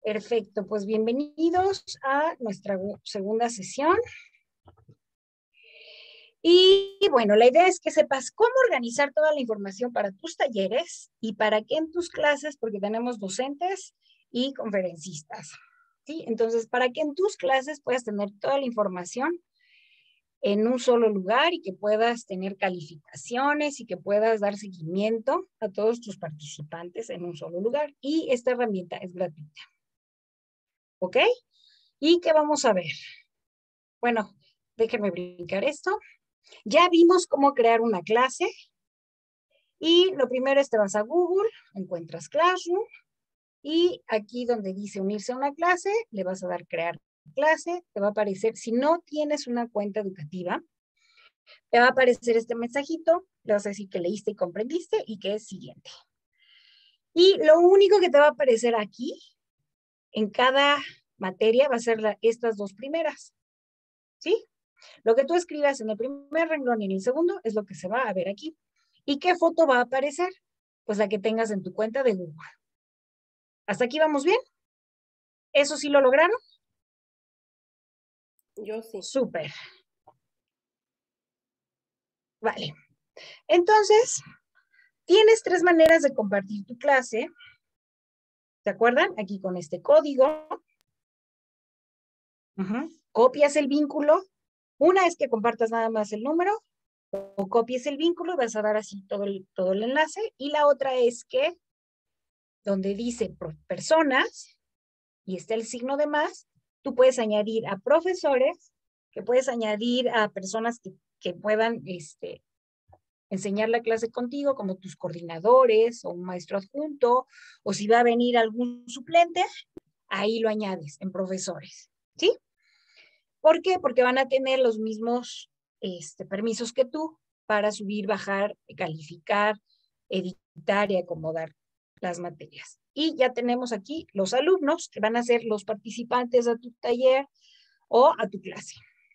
Perfecto, pues bienvenidos a nuestra segunda sesión. Y bueno, la idea es que sepas cómo organizar toda la información para tus talleres y para que en tus clases, porque tenemos docentes y conferencistas, ¿sí? Entonces, para que en tus clases puedas tener toda la información en un solo lugar y que puedas tener calificaciones y que puedas dar seguimiento a todos tus participantes en un solo lugar. Y esta herramienta es gratuita. ¿Ok? ¿Y qué vamos a ver? Bueno, déjenme brincar esto. Ya vimos cómo crear una clase. Y lo primero es te vas a Google, encuentras Classroom. Y aquí donde dice unirse a una clase, le vas a dar crear clase. Te va a aparecer, si no tienes una cuenta educativa, te va a aparecer este mensajito. Le vas a decir que leíste y comprendiste y que es siguiente. Y lo único que te va a aparecer aquí, en cada materia, va a ser estas dos primeras. ¿Sí? Lo que tú escribas en el primer renglón y en el segundo es lo que se va a ver aquí. ¿Y qué foto va a aparecer? Pues la que tengas en tu cuenta de Google. ¿Hasta aquí vamos bien? ¿Eso sí lo lograron? Yo sí. Súper. Vale. Entonces, tienes 3 maneras de compartir tu clase. ¿Se acuerdan? Aquí con este código. Copias el vínculo. Una es que compartas nada más el número, o copies el vínculo, vas a dar así todo el enlace. Y la otra es que, donde dice personas, y está el signo de más, tú puedes añadir a profesores, que puedes añadir a personas que puedan enseñar la clase contigo, como tus coordinadores o un maestro adjunto, o si va a venir algún suplente, ahí lo añades en profesores, ¿sí? ¿Por qué? Porque van a tener los mismos permisos que tú para subir, bajar, calificar, editar y acomodar las materias. Y ya tenemos aquí los alumnos que van a ser los participantes a tu taller o a tu clase.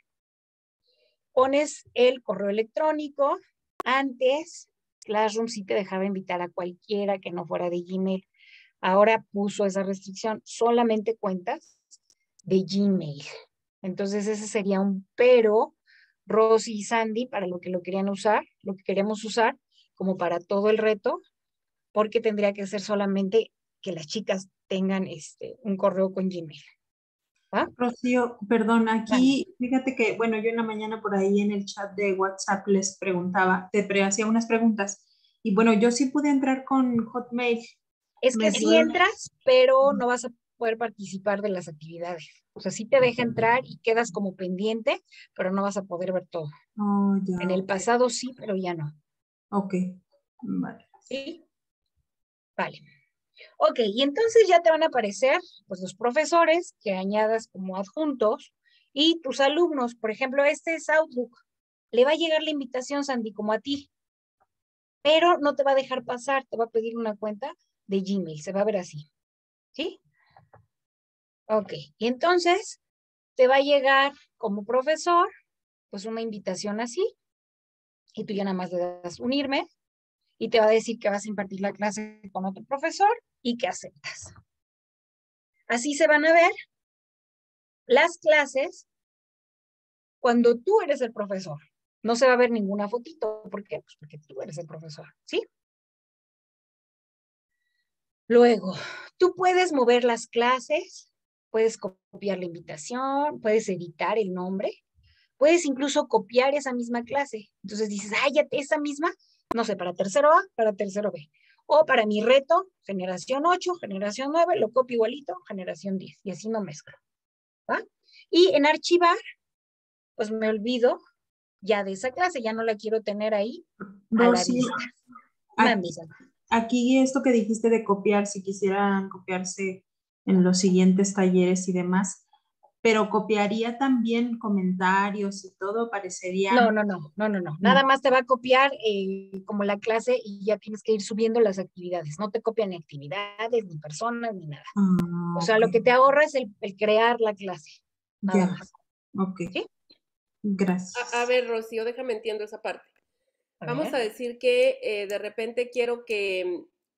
Pones el correo electrónico. Antes, Classroom sí te dejaba invitar a cualquiera que no fuera de Gmail. Ahora puso esa restricción, solamente cuentas de Gmail. Entonces ese sería un pero, Rosy y Sandy, para lo que lo querían usar, lo que queremos usar, como para todo el reto, porque tendría que ser solamente que las chicas tengan un correo con Gmail. ¿Va? Rocío, perdón, Vale. aquí fíjate que, bueno, yo en la mañana por ahí en el chat de WhatsApp les preguntaba, hacía unas preguntas y bueno, yo sí pude entrar con Hotmail. Es que sí entras, pero no vas a poder participar de las actividades. O sea, sí te deja entrar y quedas como pendiente, pero no vas a poder ver todo. Oh, ya. En el pasado sí, pero ya no. Ok, vale. ¿Sí? Vale. Ok, y entonces ya te van a aparecer pues los profesores que añadas como adjuntos y tus alumnos. Por ejemplo, este es Outlook. Le va a llegar la invitación, Sandy, como a ti, pero no te va a dejar pasar, te va a pedir una cuenta de Gmail, se va a ver así. ¿Sí? Ok, y entonces te va a llegar como profesor pues una invitación así y tú ya nada más le das unirme y te va a decir que vas a impartir la clase con otro profesor y que aceptas. Así se van a ver las clases cuando tú eres el profesor. No se va a ver ninguna fotito. ¿Por qué? Pues porque tú eres el profesor, ¿sí? Luego, tú puedes mover las clases, puedes copiar la invitación, puedes editar el nombre, puedes incluso copiar esa misma clase. Entonces dices, ya esa misma, no sé, para tercero A, para tercero B. O para mi reto, generación 8, generación 9, lo copio igualito, generación 10. Y así no mezclo. ¿Va? Y en archivar, pues me olvido ya de esa clase, ya no la quiero tener ahí a la Rocío, vista. aquí, Mande. aquí esto que dijiste de copiar, si quisieran copiarse en los siguientes talleres y demás, pero copiaría también comentarios y todo, No. parecerían. Nada No. más te va a copiar como la clase y ya tienes que ir subiendo las actividades. No te copian ni actividades, ni personas, ni nada. O sea, lo que te ahorra es el crear la clase. Nada Ya, más. ok. ¿Sí? A Gracias. ver, Rocío, déjame entiendo esa parte. A Vamos ver. a decir que de repente quiero que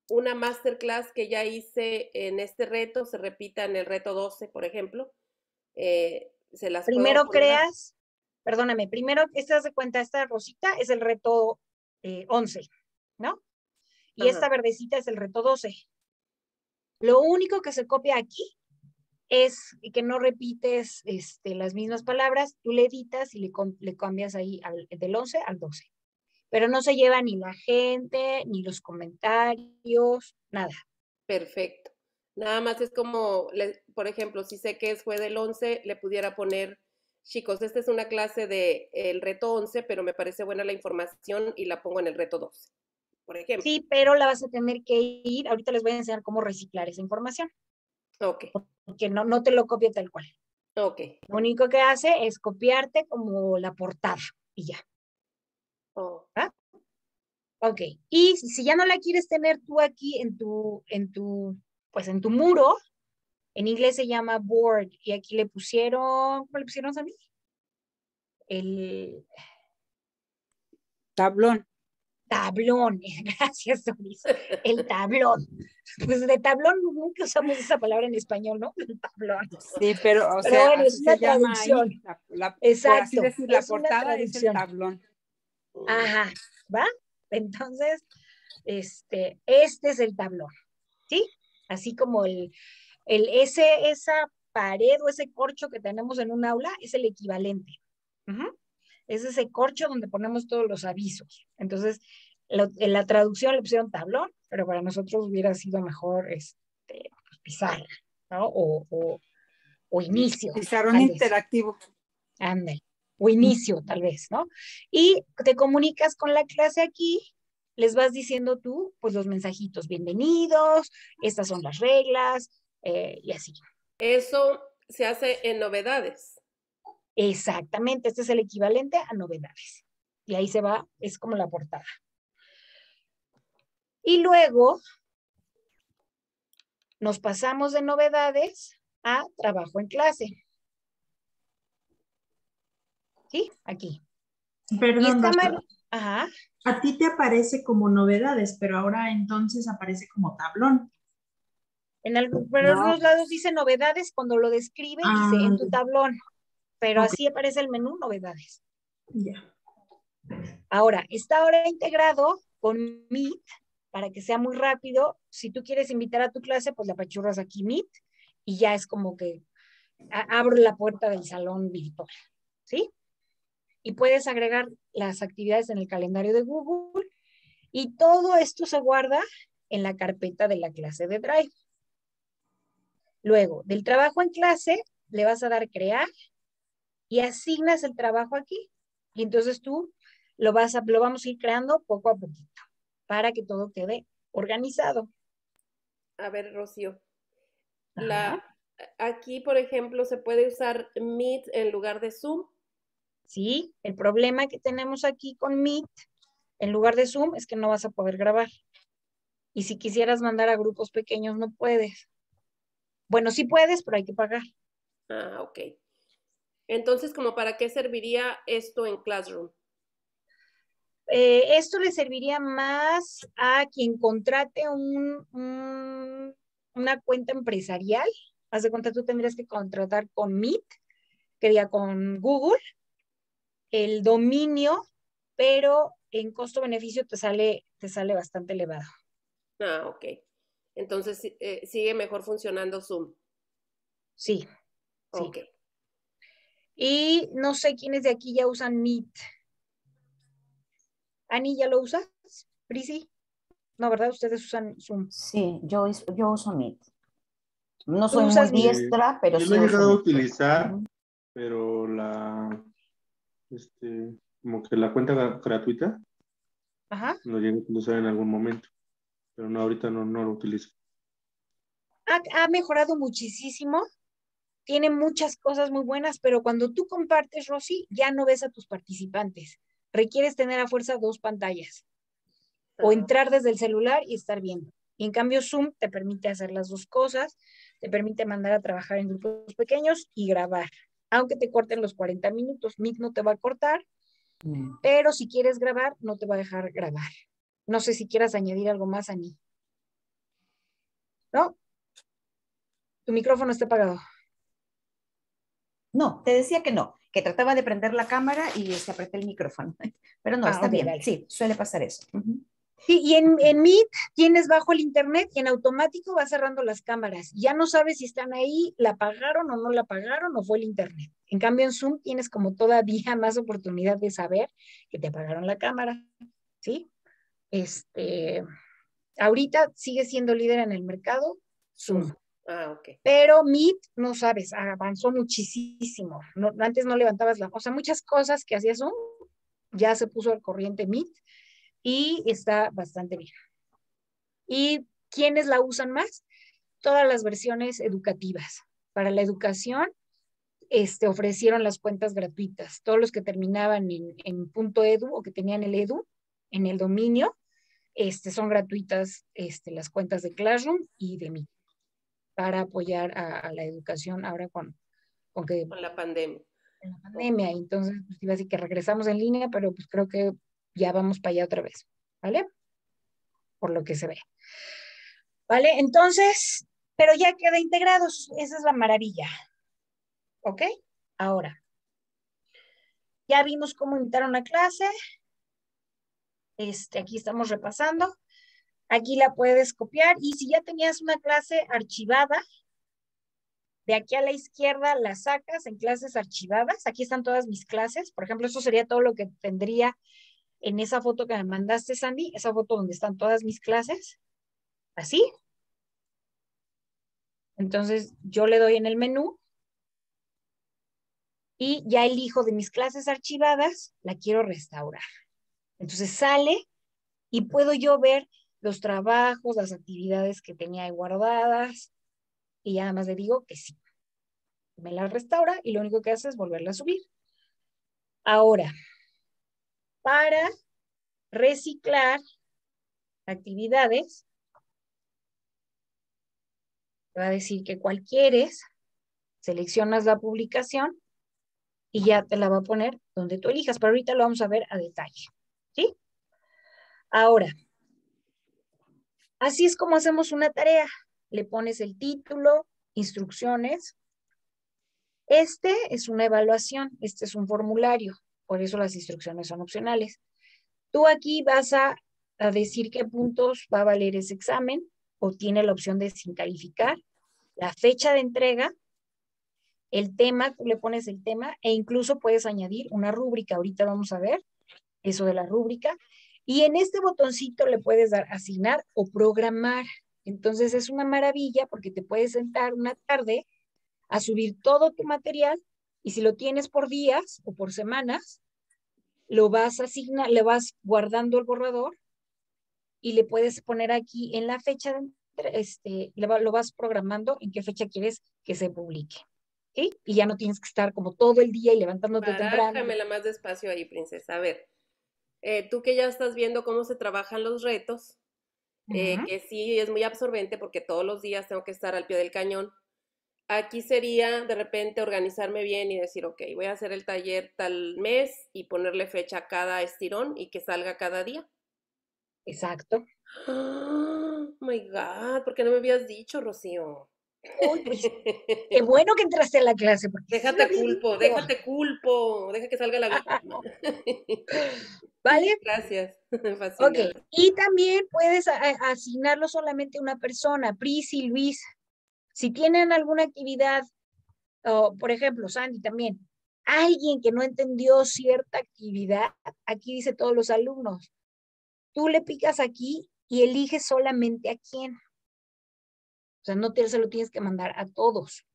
una masterclass que ya hice en este reto se repita en el reto 12, por ejemplo. Se las Primero puedo poner creas, perdóname, primero esta de cuenta, esta rosita es el reto 11, ¿no? Y esta verdecita es el reto 12. Lo único que se copia aquí es que no repites las mismas palabras, tú le editas y le cambias ahí del 11 al 12. Pero no se lleva ni la gente, ni los comentarios, nada. Perfecto. Nada más es como, por ejemplo, si sé que fue del 11, le pudiera poner, chicos, esta es una clase del reto 11, pero me parece buena la información y la pongo en el reto 12, por ejemplo. Sí, pero la vas a tener que ir, ahorita les voy a enseñar cómo reciclar esa información. Ok. Porque no te lo copia tal cual. Ok. Lo único que hace es copiarte como la portada y ya. Oh. ¿Ah? Ok. Y si ya no la quieres tener tú aquí pues en tu muro, en inglés se llama board, y aquí le pusieron, ¿cómo le pusieron a mí? El tablón. Tablón, gracias, Doris. El tablón. Pues de tablón nunca usamos esa palabra en español, ¿no? El tablón. Sí, pero bueno, así es una se llama traducción. ahí. Exacto. Por así decir, la portada es el traducción. tablón. Ajá, ¿va? Entonces, este es el tablón, ¿sí? Así como esa pared o ese corcho que tenemos en un aula es el equivalente. Es ese corcho donde ponemos todos los avisos. Entonces, en la traducción le pusieron tablón, pero para nosotros hubiera sido mejor pizarra, ¿no? O inicio. Pizarrón interactivo. Ándale. O inicio, tal vez, ¿no? Y te comunicas con la clase aquí, les vas diciendo tú, pues los mensajitos, bienvenidos, estas son las reglas, y así. Eso se hace en novedades. Exactamente, este es el equivalente a novedades. Y ahí se va, es como la portada. Y luego nos pasamos de novedades a trabajo en clase. ¿Sí? Aquí. Perdón, Ajá. A ti te aparece como novedades, pero ahora entonces aparece como tablón. Pero en algunos lados dice novedades, cuando lo describe dice en tu tablón, pero así aparece el menú novedades. Ya. Ahora, está ahora integrado con Meet para que sea muy rápido. Si tú quieres invitar a tu clase, pues la apachurras aquí Meet y ya es como que abro la puerta del salón virtual, ¿sí? Y puedes agregar las actividades en el calendario de Google y todo esto se guarda en la carpeta de la clase de Drive. Luego, del trabajo en clase, le vas a dar crear y asignas el trabajo aquí. Y entonces tú lo vamos a ir creando poco a poquito para que todo quede organizado. A ver, Rocío. Aquí, por ejemplo, se puede usar Meet en lugar de Zoom. Sí, el problema que tenemos aquí con Meet en lugar de Zoom es que no vas a poder grabar. Y si quisieras mandar a grupos pequeños, no puedes. Bueno, sí puedes, pero hay que pagar. Ah, ok. Entonces, ¿como para qué serviría esto en Classroom? Esto le serviría más a quien contrate una cuenta empresarial. Haz de cuenta, tú tendrías que contratar con Meet, que diga con Google, el dominio, pero en costo-beneficio te sale bastante elevado. Ah, ok. Entonces, sigue mejor funcionando Zoom. Sí. Ok. Y no sé quiénes de aquí ya usan Meet. Ani, ¿ya lo usas? Prisi. No, ¿verdad? Ustedes usan Zoom. Sí, yo uso Meet. No ¿Tú soy muy usas Meet? diestra, pero Yo sí lo he uso llegado a Meet. utilizar, pero como que la cuenta gratuita Ajá. lo llegué a utilizar en algún momento, pero no, ahorita no lo utilizo. Ha mejorado muchísimo. Tiene muchas cosas muy buenas, pero cuando tú compartes, Rosy, ya no ves a tus participantes. Requieres tener a fuerza 2 pantallas o entrar desde el celular y estar viendo. Y en cambio Zoom te permite hacer las dos cosas, te permite mandar a trabajar en grupos pequeños y grabar. Aunque te corten los 40 minutos, Meet no te va a cortar, pero si quieres grabar, no te va a dejar grabar. No sé si quieras añadir algo más, Ani. ¿No? Tu micrófono está apagado. No, te decía que no, que trataba de prender la cámara y apreté el micrófono. Pero no, está Ok, bien. vale. Sí, suele pasar eso. Ujú. Sí, y en Meet tienes bajo el internet y en automático va cerrando las cámaras. Ya no sabes si están ahí, la apagaron o no la apagaron o fue el internet. En cambio, en Zoom tienes como todavía más oportunidad de saber que te apagaron la cámara, ¿sí? Ahorita sigue siendo líder en el mercado, Zoom. Ah, ok. Pero Meet, no sabes, avanzó muchísimo. No, antes no levantabas la... O sea, muchas cosas que hacía Zoom, ya se puso al corriente Meet y está bastante bien. ¿Y quiénes la usan más? Todas las versiones educativas. Para la educación, ofrecieron las cuentas gratuitas. Todos los que terminaban en .edu o que tenían el edu en el dominio, son gratuitas las cuentas de Classroom y de Meet para apoyar a la educación ahora con la pandemia. la pandemia. Entonces, pues iba a decir que regresamos en línea, pero pues creo que ya vamos para allá otra vez, ¿vale? Por lo que se ve. ¿Vale? Entonces, pero ya queda integrados. Esa es la maravilla. ¿Ok? Ahora, ya vimos cómo invitar una clase. Aquí estamos repasando. Aquí la puedes copiar y si ya tenías una clase archivada, de aquí a la izquierda la sacas en clases archivadas. Aquí están todas mis clases. Por ejemplo, eso sería todo lo que tendría en esa foto que me mandaste, Sandy, esa foto donde están todas mis clases. Así. Entonces, yo le doy en el menú y ya elijo de mis clases archivadas, la quiero restaurar. Entonces sale y puedo yo ver los trabajos, las actividades que tenía ahí guardadas y ya nada más le digo que sí. Me la restaura y lo único que hace es volverla a subir. Ahora, para reciclar actividades, te va a decir que cuál quieres, seleccionas la publicación y ya te la va a poner donde tú elijas, pero ahorita lo vamos a ver a detalle, ¿sí? Ahora, así es como hacemos una tarea. Le pones el título, instrucciones. Este es una evaluación, este es un formulario, por eso las instrucciones son opcionales. Tú aquí vas a decir qué puntos va a valer ese examen, o tiene la opción de sin calificar, la fecha de entrega, el tema, tú le pones el tema, e incluso puedes añadir una rúbrica. Ahorita vamos a ver eso de la rúbrica. Y en este botoncito le puedes dar asignar o programar. Entonces es una maravilla porque te puedes sentar una tarde a subir todo tu material y si lo tienes por días o por semanas, lo vas a asignar, le vas guardando el borrador y le puedes poner aquí en la fecha, lo vas programando en qué fecha quieres que se publique. ¿Sí? Y ya no tienes que estar como todo el día y levantándote temprano. Barájamela más despacio ahí, princesa. A ver, tú que ya estás viendo cómo se trabajan los retos, que sí es muy absorbente porque todos los días tengo que estar al pie del cañón. Aquí sería de repente organizarme bien y decir, ok, voy a hacer el taller tal mes y ponerle fecha a cada estirón y que salga cada día. Exacto. Oh my God, ¿por qué no me habías dicho, Rocío? Uy, pues qué bueno que entraste a la clase, porque sí me Déjate había culpo, dicho. déjate culpo, deja que salga la víctima. ¿Vale? Gracias, Ok, fascinante. y también puedes asignarlo solamente a una persona, Prisi, Luis. Si tienen alguna actividad, por ejemplo, Sandy también, alguien que no entendió cierta actividad, aquí dice todos los alumnos, tú le picas aquí y eliges solamente a quién. O sea, no se lo tienes que mandar a todos.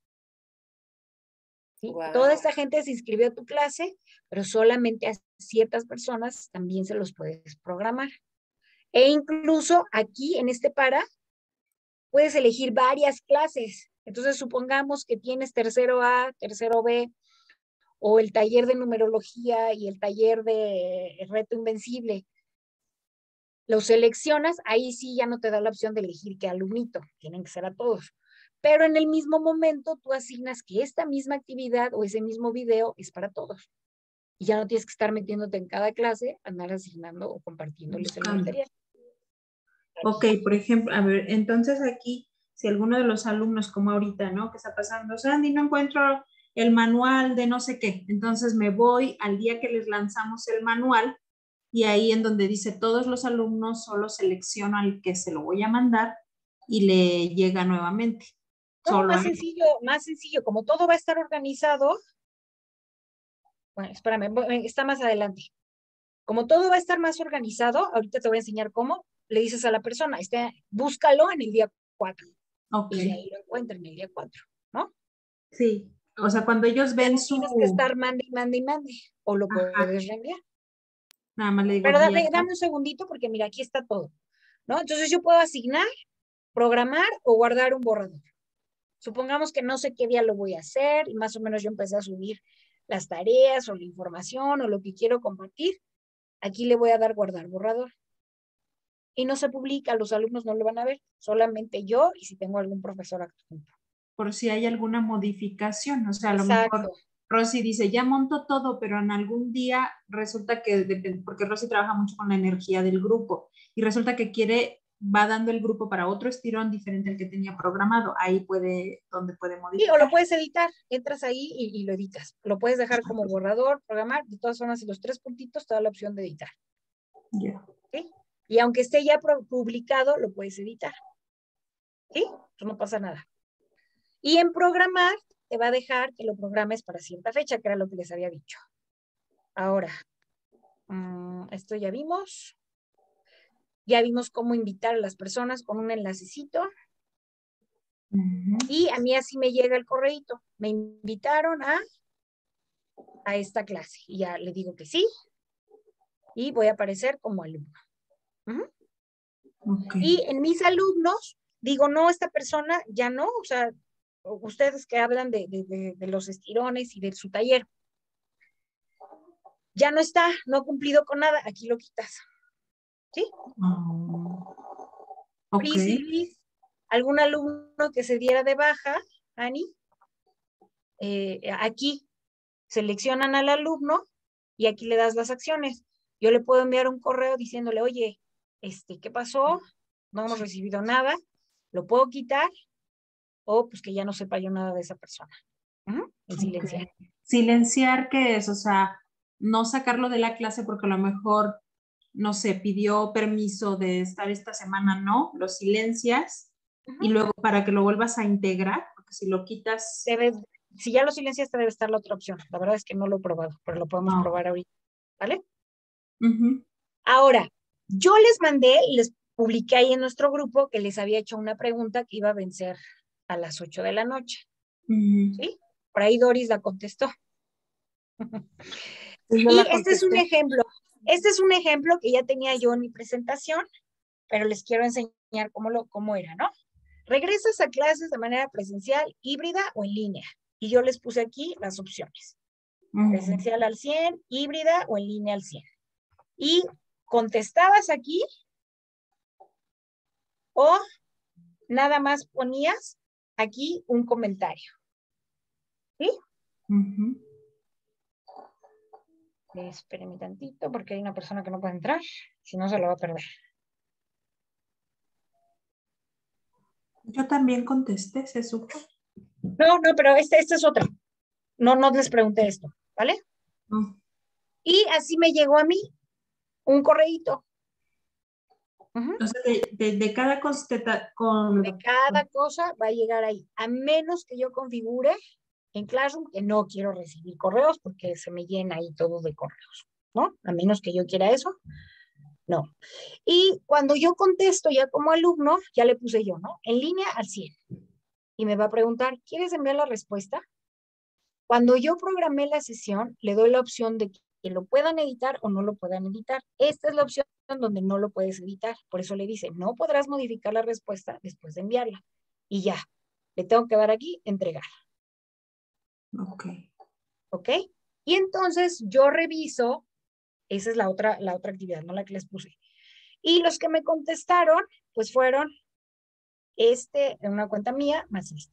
¿Sí? Wow. Toda esta gente se inscribió a tu clase, pero solamente a ciertas personas también se los puedes programar. E incluso aquí en este puedes elegir varias clases. Entonces, supongamos que tienes tercero A, tercero B, o el taller de numerología y el taller de reto invencible. Los seleccionas, ahí sí ya no te da la opción de elegir qué alumnito, tienen que ser a todos. Pero en el mismo momento tú asignas que esta misma actividad o ese mismo video es para todos. Y ya no tienes que estar metiéndote en cada clase, andar asignando o compartiéndoles el material. Ok, por ejemplo, a ver, entonces aquí, si alguno de los alumnos, como ahorita, ¿no? Que está pasando, Sandy, no encuentro el manual de no sé qué. Entonces me voy al día que les lanzamos el manual y ahí en donde dice todos los alumnos, solo selecciono al que se lo voy a mandar y le llega nuevamente. No, Solo más sencillo, como todo va a estar organizado. Bueno, espérame, está más adelante. Como todo va a estar más organizado, ahorita te voy a enseñar cómo, le dices a la persona, búscalo en el día 4. Ok. Y ahí lo encuentra en el día 4, ¿no? Sí, o sea, cuando ellos ven No tienes que estar mande, o lo puedes reenviar. Nada más le digo Pero día. dame un segundito porque mira, aquí está todo, ¿no? Entonces yo puedo asignar, programar o guardar un borrador. Supongamos que no sé qué día lo voy a hacer y más o menos yo empecé a subir las tareas o la información o lo que quiero compartir. Aquí le voy a dar guardar borrador. Y no se publica, los alumnos no lo van a ver, solamente yo y si tengo algún profesor adjunto. Por si hay alguna modificación, o sea, a lo Exacto. mejor Rosy dice, ya monto todo, pero en algún día resulta que, porque Rosy trabaja mucho con la energía del grupo, y resulta que va dando el grupo para otro estirón diferente al que tenía programado, ahí donde puede Sí, modificar. o lo puedes editar, entras ahí y lo editas. Lo puedes dejar como borrador, programar, de todas formas, en los 3 puntitos te da la opción de editar. Yeah. ¿Sí? Y aunque esté ya publicado, lo puedes editar. ¿Sí? Pues no pasa nada. Y en programar, te va a dejar que lo programes para cierta fecha, que era lo que les había dicho. Ahora, esto ya vimos. Ya vimos cómo invitar a las personas con un enlacecito. Y a mí así me llega el correíto. Me invitaron a esta clase. Y ya le digo que sí. Y voy a aparecer como alumno. Okay. Y en mis alumnos, digo, no, esta persona ya no, o sea, ustedes que hablan de los estirones y de su taller, ya no está, no ha cumplido con nada, aquí lo quitas. ¿Sí? Ok. Luis, algún alumno que se diera de baja, Ani, aquí seleccionan al alumno y aquí le das las acciones. Yo le puedo enviar un correo diciéndole, oye, ¿qué pasó? No hemos recibido nada, ¿lo puedo quitar? O pues que ya no sepa yo nada de esa persona. El silenciar. Okay. Silenciar, ¿qué es? O sea, no sacarlo de la clase porque a lo mejor, no sé, pidió permiso de estar esta semana, no, lo silencias y luego para que lo vuelvas a integrar, porque si lo quitas... Si ya lo silencias, te debe estar la otra opción. La verdad es que no lo he probado, pero lo podemos probar ahorita. ¿Vale? Ahora, yo les publiqué ahí en nuestro grupo que les había hecho una pregunta que iba a vencer a las 8 de la noche. ¿Sí? Por ahí Doris la contestó. Y este es un ejemplo. Este es un ejemplo que ya tenía yo en mi presentación, pero les quiero enseñar cómo era, ¿no? Regresas a clases de manera presencial, híbrida o en línea. Y yo les puse aquí las opciones. Presencial al 100, híbrida o en línea al 100. Y contestabas aquí o nada más ponías aquí un comentario. ¿Sí? Espérenme tantito porque hay una persona que no puede entrar, si no se lo va a perder. Yo también contesté, se supo. No, pero esta es otra. No les pregunté esto, ¿vale? Y así me llegó a mí un correíto. Entonces, de cada de cada cosa va a llegar ahí, a menos que yo configure en Classroom que no quiero recibir correos porque se me llena ahí todo de correos, ¿no? A menos que yo quiera eso, no. Y cuando yo contesto ya como alumno, ya le puse yo, ¿no? En línea al 100. Y me va a preguntar, ¿quieres enviar la respuesta? Cuando yo programé la sesión, le doy la opción de que lo puedan editar o no lo puedan editar. Esta es la opción donde no lo puedes editar. Por eso le dice, no podrás modificar la respuesta después de enviarla. Y ya, le tengo que dar aquí, entregar. Ok. Y entonces yo reviso, esa es la otra actividad, no la que les puse. Y los que me contestaron, pues fueron en una cuenta mía, más este.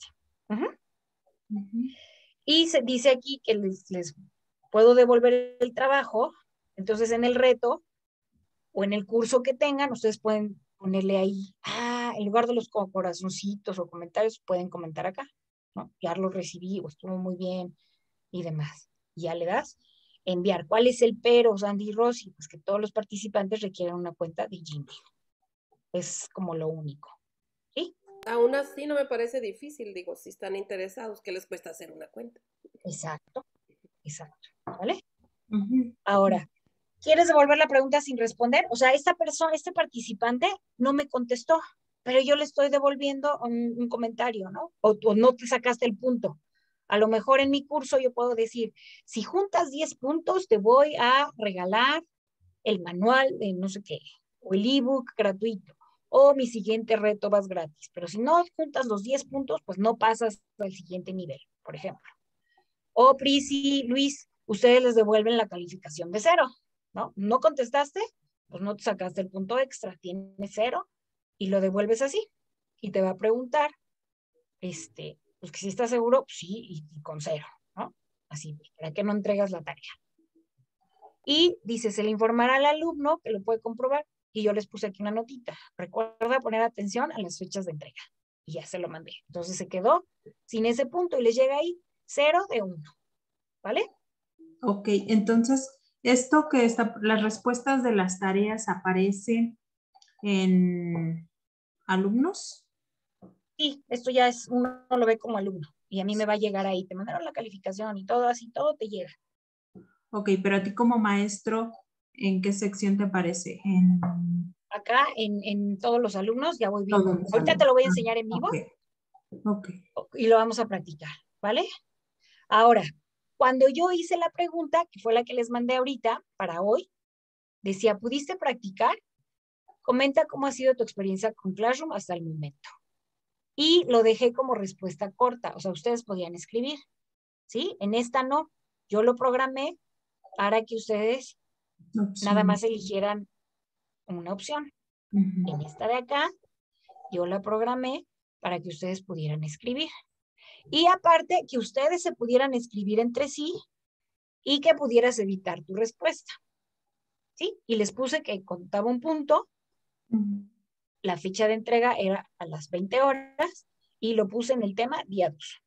Y se dice aquí que les puedo devolver el trabajo. Entonces en el reto o en el curso que tengan, ustedes pueden ponerle ahí, en lugar de los corazoncitos o comentarios, pueden comentar acá, ¿no? Ya lo recibí o estuvo muy bien y demás. Ya le das enviar. ¿Cuál es el pero, Sandy y Rosy? Pues que todos los participantes requieren una cuenta de Gmail. Es como lo único. ¿Sí? Aún así no me parece difícil, digo, si están interesados, ¿qué les cuesta hacer una cuenta? Exacto, exacto. ¿Vale? Ujú. Ahora, ¿quieres devolver la pregunta sin responder? O sea, esta persona, este participante no me contestó, pero yo le estoy devolviendo un comentario, ¿no? O no te sacaste el punto. A lo mejor en mi curso yo puedo decir, si juntas 10 puntos, te voy a regalar el manual de no sé qué, o el ebook gratuito, o mi siguiente reto vas gratis. Pero si no juntas los 10 puntos, pues no pasas al siguiente nivel, por ejemplo. O Prisi, Luis, ustedes les devuelven la calificación de 0, ¿no? ¿No contestaste? Pues no te sacaste el punto extra, tienes 0 y lo devuelves así. Y te va a preguntar, pues que si estás seguro, pues sí, y con 0, ¿no? Así, ¿para qué no entregas la tarea? Y dice, se le informará al alumno que lo puede comprobar. Y yo les puse aquí una notita. Recuerda poner atención a las fechas de entrega. Y ya se lo mandé. Entonces se quedó sin ese punto y les llega ahí 0 de 1. ¿Vale? Ok, entonces, esto que está, las respuestas de las tareas aparecen en alumnos. Y esto ya es, uno lo ve como alumno. Y a mí me va a llegar ahí. Te mandaron la calificación y todo así, todo te llega. Ok, pero a ti como maestro, ¿en qué sección te aparece? En Acá en todos los alumnos ya voy viendo. todos los Ahorita te alumnos. lo voy a enseñar en vivo Ok. y lo vamos a practicar. ¿Vale? Ahora, cuando yo hice la pregunta, que fue la que les mandé ahorita para hoy, decía, ¿pudiste practicar? Comenta cómo ha sido tu experiencia con Classroom hasta el momento. Y lo dejé como respuesta corta, o sea, ustedes podían escribir, ¿sí? En esta no, yo lo programé para que ustedes nada más eligieran una opción. Ujú. En esta de acá, yo la programé para que ustedes pudieran escribir. Y aparte, que ustedes se pudieran escribir entre sí y que pudieras editar tu respuesta, ¿sí? Y les puse que contaba un punto, Ujú. la fecha de entrega era a las 20 horas y lo puse en el tema día 2.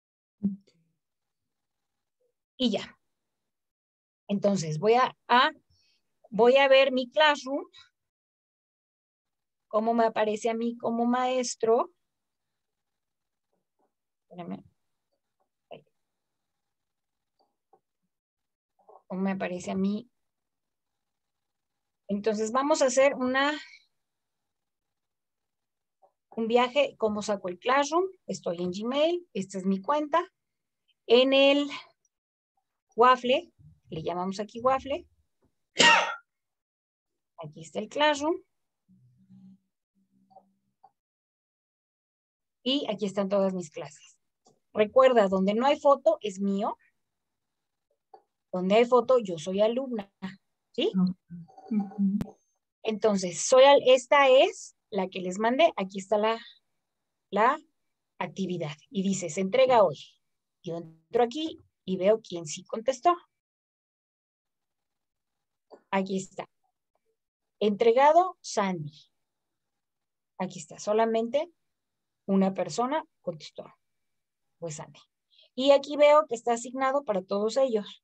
Y ya. Entonces, voy a ver mi Classroom, cómo me aparece a mí como maestro. Espérame. Cómo me aparece a mí. Entonces, vamos a hacer un viaje, cómo saco el Classroom. Estoy en Gmail, esta es mi cuenta. En el Waffle, le llamamos aquí Waffle. Aquí está el Classroom. Y aquí están todas mis clases. Recuerda, donde no hay foto es mío. Donde hay foto, yo soy alumna. ¿Sí? Ujú. Entonces, esta es la que les mandé. Aquí está la actividad. Y dice, se entrega hoy. Yo entro aquí y veo quién sí contestó. Aquí está. Entregado, Sandy. Aquí está. Solamente una persona contestó. Pues Sandy. Y aquí veo que está asignado para todos ellos.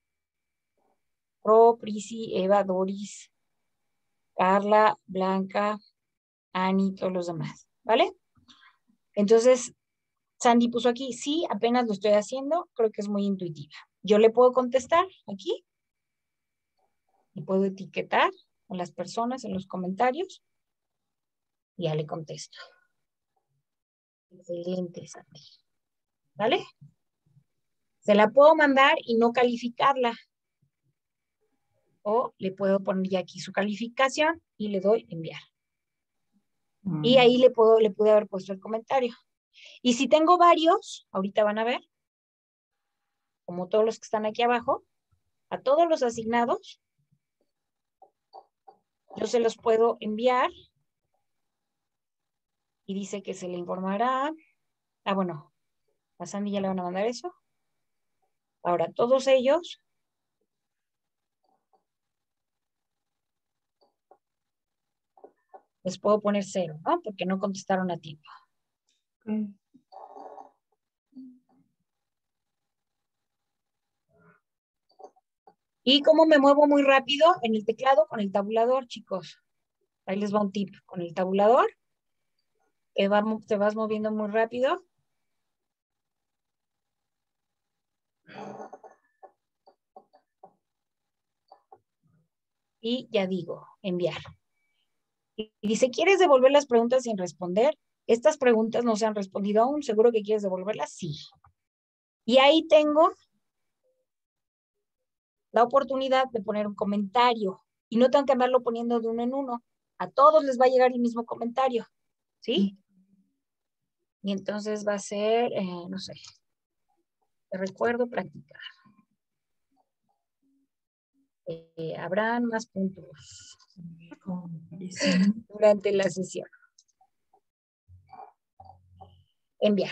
Ro, Prisi, Eva, Doris, Carla, Blanca, Ani, todos los demás. ¿Vale? Entonces, Sandy puso aquí, sí, apenas lo estoy haciendo, creo que es muy intuitiva. Yo le puedo contestar aquí y puedo etiquetar a las personas en los comentarios y ya le contesto. Excelente, Sandy. ¿Vale? Se la puedo mandar y no calificarla. O le puedo poner ya aquí su calificación y le doy enviar. Y ahí le pude haber puesto el comentario. Y si tengo varios, ahorita van a ver, como todos los que están aquí abajo, a todos los asignados, yo se los puedo enviar y dice que se le informará. Ah, bueno, a Sandy ya le van a mandar eso. Ahora, todos ellos Les puedo poner 0, ¿no? Porque no contestaron a tiempo. Ok. ¿Y cómo me muevo muy rápido? En el teclado con el tabulador, chicos. Ahí les va un tip. Con el tabulador, te vas moviendo muy rápido. Y ya digo, enviar. Y dice, ¿quieres devolver las preguntas sin responder? Estas preguntas no se han respondido aún. ¿Seguro que quieres devolverlas? Sí. Y ahí tengo la oportunidad de poner un comentario. Y no tengo que andarlo poniendo de uno en uno. A todos les va a llegar el mismo comentario. ¿Sí? Y entonces va a ser, no sé, te recuerdo practicar. Habrán más puntos durante la sesión. Enviar.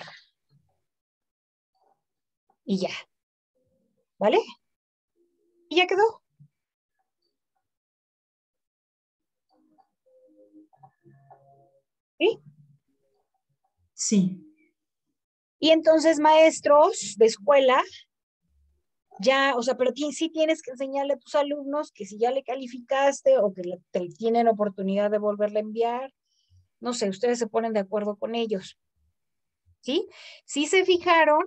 Y ya. ¿Vale? Y ya quedó. ¿Sí? Sí. Y entonces, maestros de escuela, ya, o sea, pero sí tienes que enseñarle a tus alumnos que si ya le calificaste o que te tienen oportunidad de volverle a enviar, no sé, ustedes se ponen de acuerdo con ellos. ¿Sí? Si se fijaron,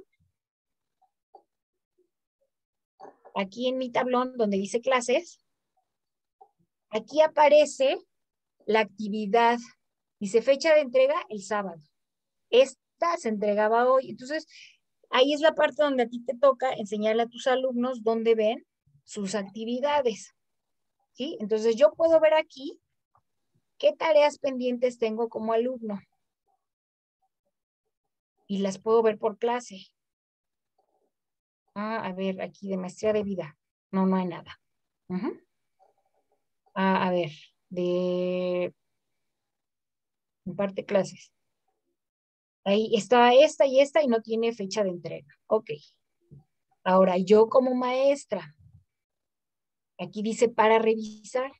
aquí en mi tablón donde dice clases, aquí aparece la actividad. Dice fecha de entrega el sábado. Esta se entregaba hoy. Entonces, ahí es la parte donde a ti te toca enseñarle a tus alumnos dónde ven sus actividades. ¿Sí? Entonces, yo puedo ver aquí qué tareas pendientes tengo como alumno. Y las puedo ver por clase. A ver, aquí de maestría de vida. No, no hay nada. A ver, de parte clases. Ahí está esta y no tiene fecha de entrega. Ok. Ahora, yo como maestra, aquí dice para revisar.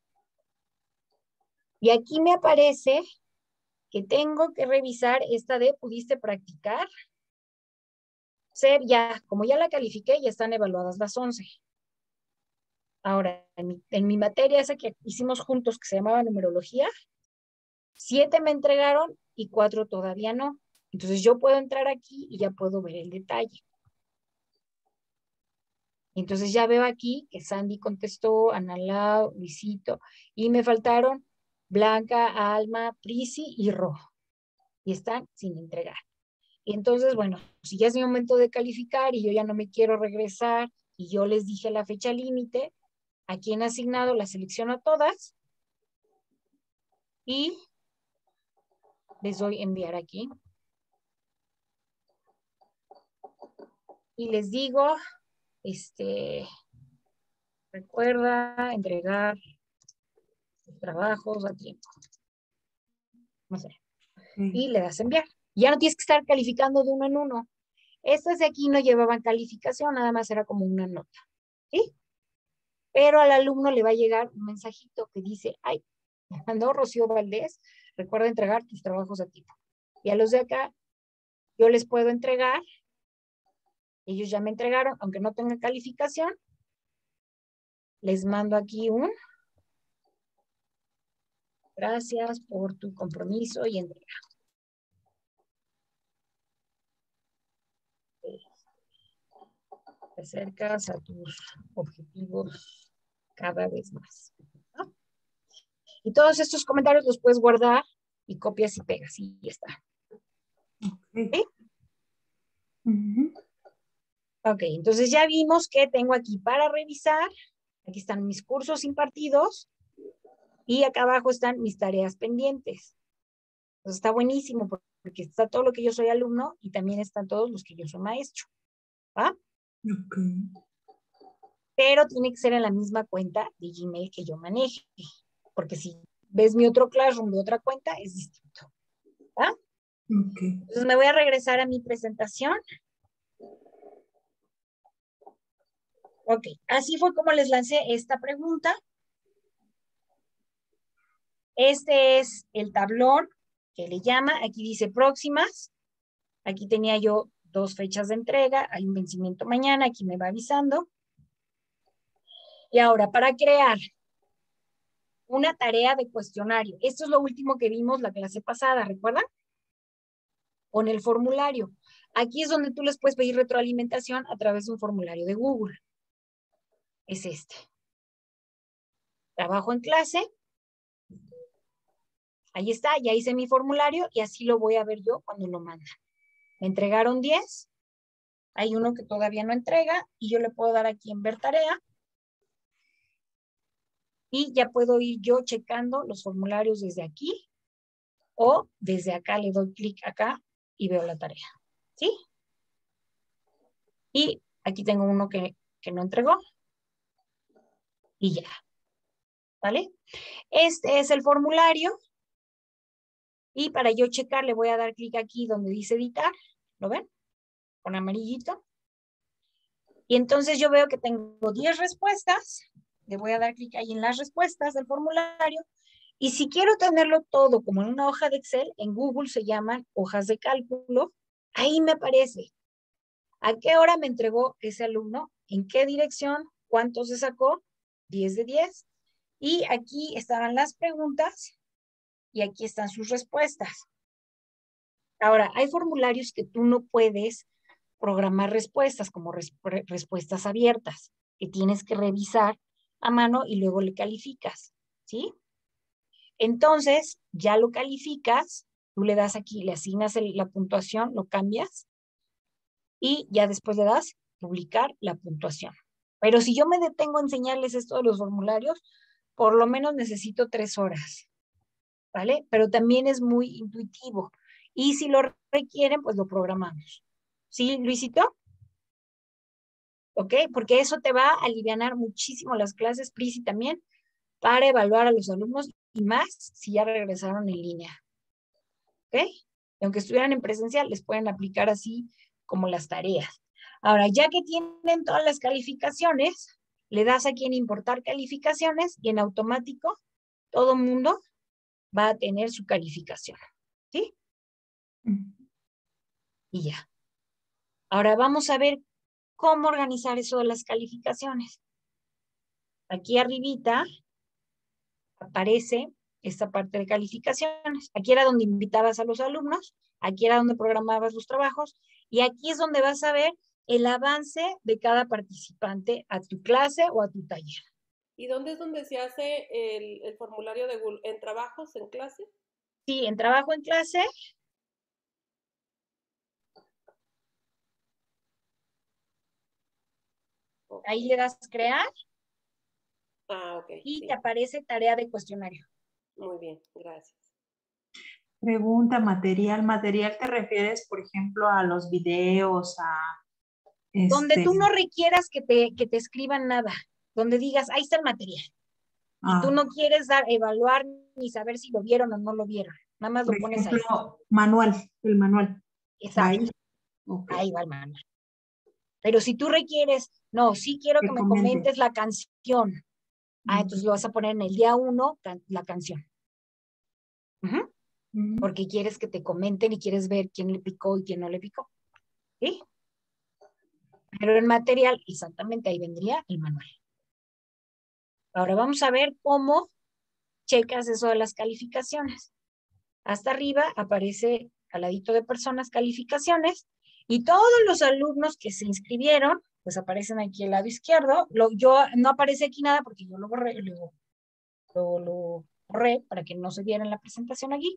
Y aquí me aparece que tengo que revisar esta de pudiste practicar. Ser ya, como ya la califiqué, ya están evaluadas las 11. Ahora, en mi materia esa que hicimos juntos, que se llamaba numerología, 7 me entregaron y 4 todavía no. Entonces yo puedo entrar aquí y ya puedo ver el detalle. Entonces ya veo aquí que Sandy contestó, Ana Lau, Luisito, y me faltaron Blanca, Alma, Prisi y Ro. Y están sin entregar. Y entonces, bueno, si ya es mi momento de calificar y yo ya no me quiero regresar y yo les dije la fecha límite, a quien ha asignado la selecciono a todas y les doy enviar aquí. Y les digo, recuerda entregar los trabajos a tiempo. No sé. Y le das enviar. Ya no tienes que estar calificando de uno en uno. Estas de aquí no llevaban calificación, nada más era como una nota. ¿Sí? Pero al alumno le va a llegar un mensajito que dice, ay, mandó Rocío Valdés, recuerda entregar tus trabajos a tiempo. Y a los de acá, yo les puedo entregar, ellos ya me entregaron, aunque no tengan calificación, les mando aquí un gracias por tu compromiso y entrega. Te acercas a tus objetivos cada vez más, ¿no? Y todos estos comentarios los puedes guardar y copias y pegas y ya está. ¿Sí? Ok, entonces ya vimos que tengo aquí para revisar. Aquí están mis cursos impartidos y acá abajo están mis tareas pendientes. Entonces está buenísimo porque está todo lo que yo soy alumno y también están todos los que yo soy maestro. ¿Va? Ok. Pero tiene que ser en la misma cuenta de Gmail que yo maneje. Porque si ves mi otro Classroom de otra cuenta, es distinto. ¿Va? Ok. Entonces me voy a regresar a mi presentación. Ok, así fue como les lancé esta pregunta. Este es el tablón que le llama. Aquí dice próximas. Aquí tenía yo 2 fechas de entrega. Hay un vencimiento mañana. Aquí me va avisando. Y ahora, para crear una tarea de cuestionario. Esto es lo último que vimos la clase pasada, ¿recuerdan? Con el formulario. Aquí es donde tú les puedes pedir retroalimentación a través de un formulario de Google. Es este. Trabajo en clase. Ahí está, ya hice mi formulario y así lo voy a ver yo cuando lo mandan. Me entregaron 10. Hay uno que todavía no entrega y yo le puedo dar aquí en ver tarea. Y ya puedo ir yo checando los formularios desde aquí o desde acá le doy clic acá y veo la tarea. ¿Sí? Y aquí tengo uno que no entregó. Y ya. ¿Vale? Este es el formulario. Y para yo checar, le voy a dar clic aquí donde dice editar. ¿Lo ven? Con amarillito. Y entonces yo veo que tengo 10 respuestas. Le voy a dar clic ahí en las respuestas del formulario. Y si quiero tenerlo todo como en una hoja de Excel, en Google se llaman hojas de cálculo. Ahí me aparece a qué hora me entregó ese alumno, en qué dirección, cuánto se sacó, 10 de 10. Y aquí estaban las preguntas y aquí están sus respuestas. Ahora, hay formularios que tú no puedes programar respuestas como respuestas abiertas, que tienes que revisar a mano y luego le calificas, ¿sí? Entonces, ya lo calificas, tú le das aquí, le asignas la puntuación, lo cambias y ya después le das publicar la puntuación. Pero si yo me detengo a enseñarles esto de los formularios, por lo menos necesito 3 horas, ¿vale? Pero también es muy intuitivo. Y si lo requieren, pues lo programamos. ¿Sí, Luisito? ¿Ok? Porque eso te va a alivianar muchísimo las clases, Prisi, también, para evaluar a los alumnos y más si ya regresaron en línea. ¿Ok? Y aunque estuvieran en presencial, les pueden aplicar así como las tareas. Ahora, ya que tienen todas las calificaciones, le das aquí en importar calificaciones y en automático todo mundo va a tener su calificación. ¿Sí? Y ya. Ahora vamos a ver cómo organizar eso de las calificaciones. Aquí arribita aparece esta parte de calificaciones. Aquí era donde invitabas a los alumnos, aquí era donde programabas los trabajos, y aquí es donde vas a ver el avance de cada participante a tu clase o a tu taller. ¿Y dónde es donde se hace el formulario de Google? ¿En trabajos, en clase? Sí, en trabajo en clase. Ahí le das crear. Ah, ok. Y sí. te aparece tarea de cuestionario. Muy bien, gracias. Pregunta, material. ¿Material te refieres, por ejemplo, a los videos, a Donde tú no requieras que te escriban nada. Donde digas, ahí está el material. Y tú no quieres evaluar ni saber si lo vieron o no lo vieron. Nada más lo pones ahí. Manual, el manual. Exacto. Ahí. Okay. Ahí va el manual. Pero si tú requieres, no, sí quiero que me comentes la canción. Entonces lo vas a poner en el día 1, la canción. Porque quieres que te comenten y quieres ver quién le picó y quién no le picó. ¿Sí? Pero el material, exactamente, ahí vendría el manual. Ahora vamos a ver cómo checas eso de las calificaciones. Hasta arriba aparece al ladito de personas calificaciones y todos los alumnos que se inscribieron, pues aparecen aquí al lado izquierdo. Yo no aparece aquí nada porque yo lo borré, lo borré para que no se viera en la presentación aquí.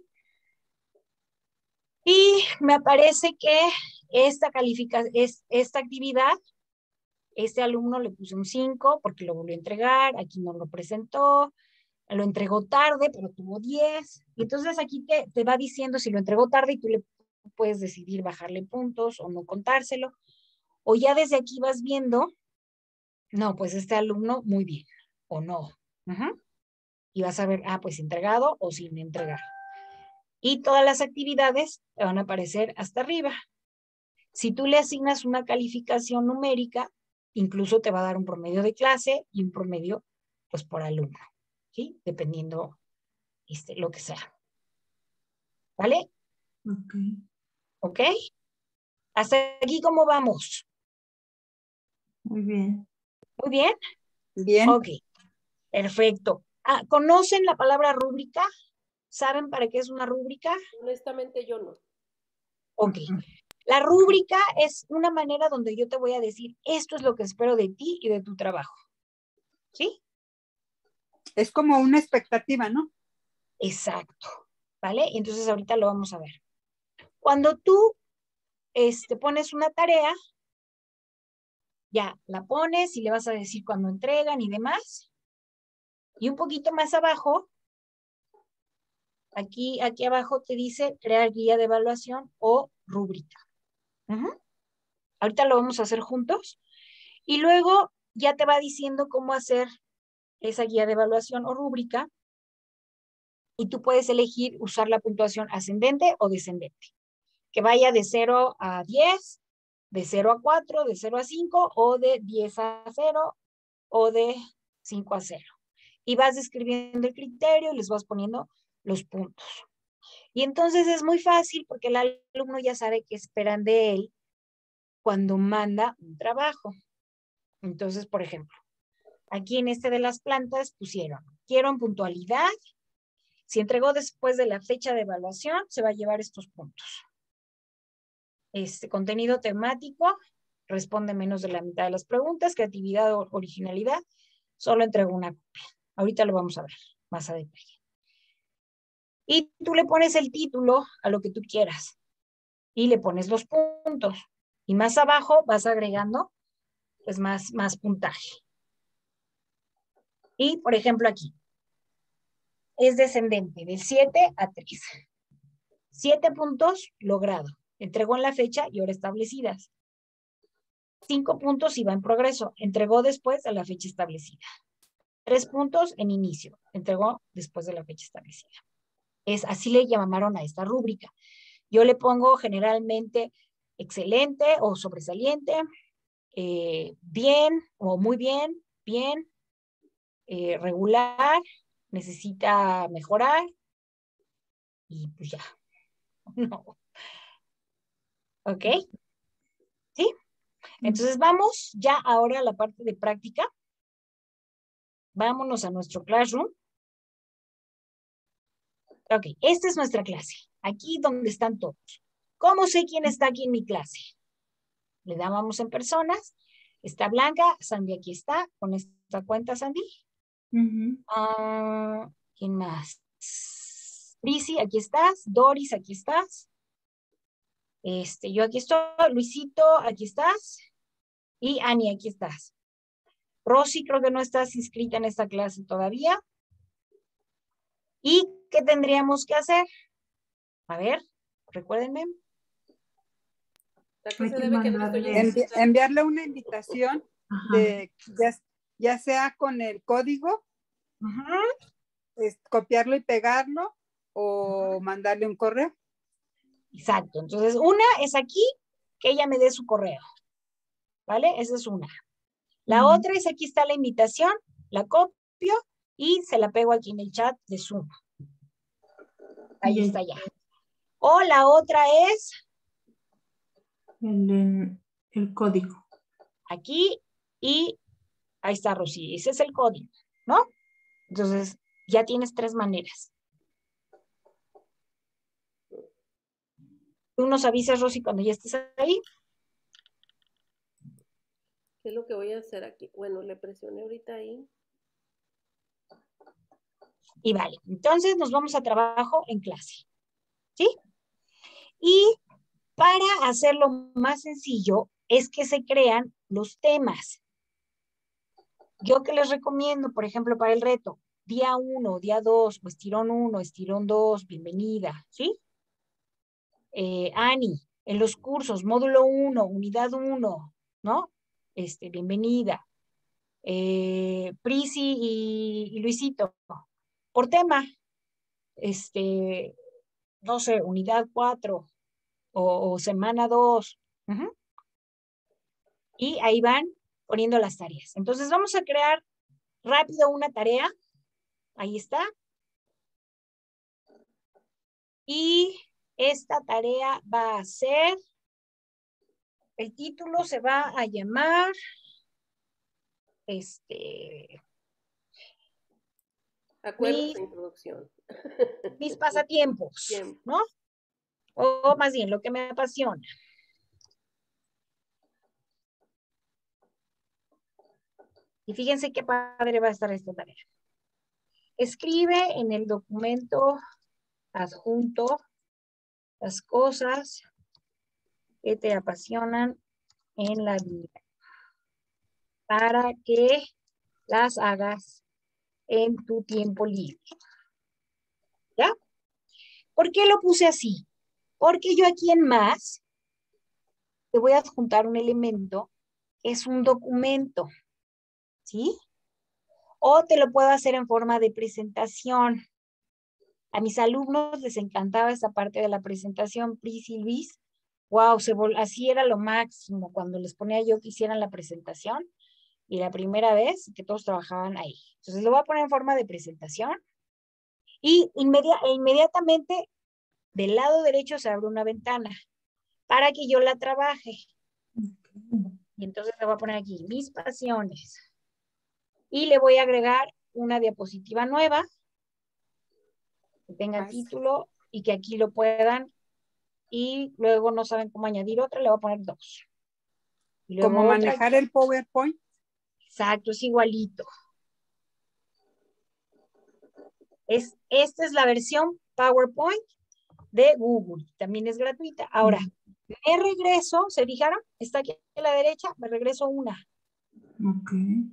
Y me aparece que esta actividad, este alumno le puse un 5 porque lo volvió a entregar, aquí no lo presentó, lo entregó tarde, pero tuvo 10. Y entonces aquí te va diciendo si lo entregó tarde y tú le puedes decidir bajarle puntos o no contárselo. O ya desde aquí vas viendo, no, pues este alumno muy bien, o no. Y vas a ver, pues entregado o sin entregar. Y todas las actividades te van a aparecer hasta arriba. Si tú le asignas una calificación numérica, incluso te va a dar un promedio de clase y un promedio, pues, por alumno, ¿sí? Dependiendo lo que sea. ¿Vale? Ok. ¿Ok? Hasta aquí, ¿cómo vamos? Muy bien. Muy bien. Bien. Ok, perfecto. ¿Conocen la palabra rúbrica? ¿Saben para qué es una rúbrica? Honestamente yo no. Ok. La rúbrica es una manera donde yo te voy a decir, esto es lo que espero de ti y de tu trabajo. ¿Sí? Es como una expectativa, ¿no? Exacto. ¿Vale? Entonces ahorita lo vamos a ver. Cuando tú pones una tarea, ya la pones y le vas a decir cuándo entregan y demás. Y un poquito más abajo, aquí abajo te dice crear guía de evaluación o rúbrica. Ahorita lo vamos a hacer juntos. Y luego ya te va diciendo cómo hacer esa guía de evaluación o rúbrica. Y tú puedes elegir usar la puntuación ascendente o descendente. Que vaya de 0 a 10, de 0 a 4, de 0 a 5 o de 10 a 0 o de 5 a 0. Y vas describiendo el criterio y les vas poniendo los puntos. Y entonces es muy fácil porque el alumno ya sabe qué esperan de él cuando manda un trabajo. Entonces, por ejemplo, aquí en de las plantas pusieron, quiero en puntualidad, si entregó después de la fecha de evaluación, se va a llevar estos puntos. Contenido temático, responde menos de la mitad de las preguntas, creatividad o originalidad, solo entregó una copia. Ahorita lo vamos a ver más a detalle. Y tú le pones el título a lo que tú quieras y le pones los puntos. Y más abajo vas agregando pues más puntaje. Y por ejemplo aquí, es descendente del 7 a 3. 7 puntos logrado. Entregó en la fecha y hora establecidas. 5 puntos iba en progreso. Entregó después de la fecha establecida. 3 puntos en inicio. Entregó después de la fecha establecida. Así le llamaron a esta rúbrica. Yo le pongo generalmente excelente o sobresaliente, bien o muy bien, bien, regular, necesita mejorar y pues ya. No. ¿Ok? ¿Sí? Entonces vamos ya ahora a la parte de práctica. Vámonos a nuestro Classroom. Ok, esta es nuestra clase. Aquí donde están todos. ¿Cómo sé quién está aquí en mi clase? Le damos en personas. Está Blanca, Sandy aquí está, con esta cuenta, Sandy. ¿Quién más? Prisi, aquí estás. Doris, aquí estás. Yo aquí estoy. Luisito, aquí estás. Y Ani, aquí estás. Rosy, creo que no estás inscrita en esta clase todavía. ¿Y qué tendríamos que hacer? A ver, recuérdenme. Enviarle una invitación de ya sea con el código, copiarlo y pegarlo o mandarle un correo. Exacto. Entonces, una es aquí, que ella me dé su correo. ¿Vale? Esa es una. La otra es aquí está la invitación, la copio y se la pego aquí en el chat de Zoom. Ahí está ya. O la otra es el código. Aquí y ahí está, Rosy. Ese es el código, ¿no? Entonces, ya tienes 3 maneras. Tú nos avisas, Rosy, cuando ya estés ahí. ¿Qué es lo que voy a hacer aquí? Bueno, le presioné ahorita ahí. Y vale, entonces nos vamos a trabajo en clase. ¿Sí? Y para hacerlo más sencillo es que se crean los temas. Yo que les recomiendo, por ejemplo, para el reto, día 1, día 2, o estirón 1, estirón 2, bienvenida, ¿sí? Ani, en los cursos, módulo 1, unidad 1, ¿no? Bienvenida. Prisi y Luisito, por tema, no sé, unidad 4 o semana 2. Y ahí van poniendo las tareas. Entonces vamos a crear rápido una tarea. Ahí está. Y esta tarea va a ser, el título se va a llamar, Acuerdos de introducción. mis pasatiempos, Tiempo. ¿no? O más bien, lo que me apasiona. Y fíjense qué padre va a estar esta tarea. Escribe en el documento adjunto las cosas que te apasionan en la vida para que las hagas en tu tiempo libre. ¿Ya? ¿Por qué lo puse así? Porque yo aquí en más te voy a adjuntar un elemento, es un documento, ¿sí? O te lo puedo hacer en forma de presentación. A mis alumnos les encantaba esa parte de la presentación, Pris y Luis. Wow, así era lo máximo cuando les ponía yo que hicieran la presentación y la primera vez que todos trabajaban ahí. Entonces lo voy a poner en forma de presentación y inmediatamente del lado derecho se abre una ventana para que yo la trabaje. Y entonces le voy a poner aquí mis pasiones y le voy a agregar una diapositiva nueva que tenga título y que aquí lo puedan, y luego no saben cómo añadir otra, le voy a poner 2. Y luego ¿Cómo manejar el PowerPoint? Exacto, es igualito. Esta es la versión PowerPoint de Google, también es gratuita. Ahora, me regreso, ¿se fijaron? Está aquí a la derecha, me regreso una. Ok.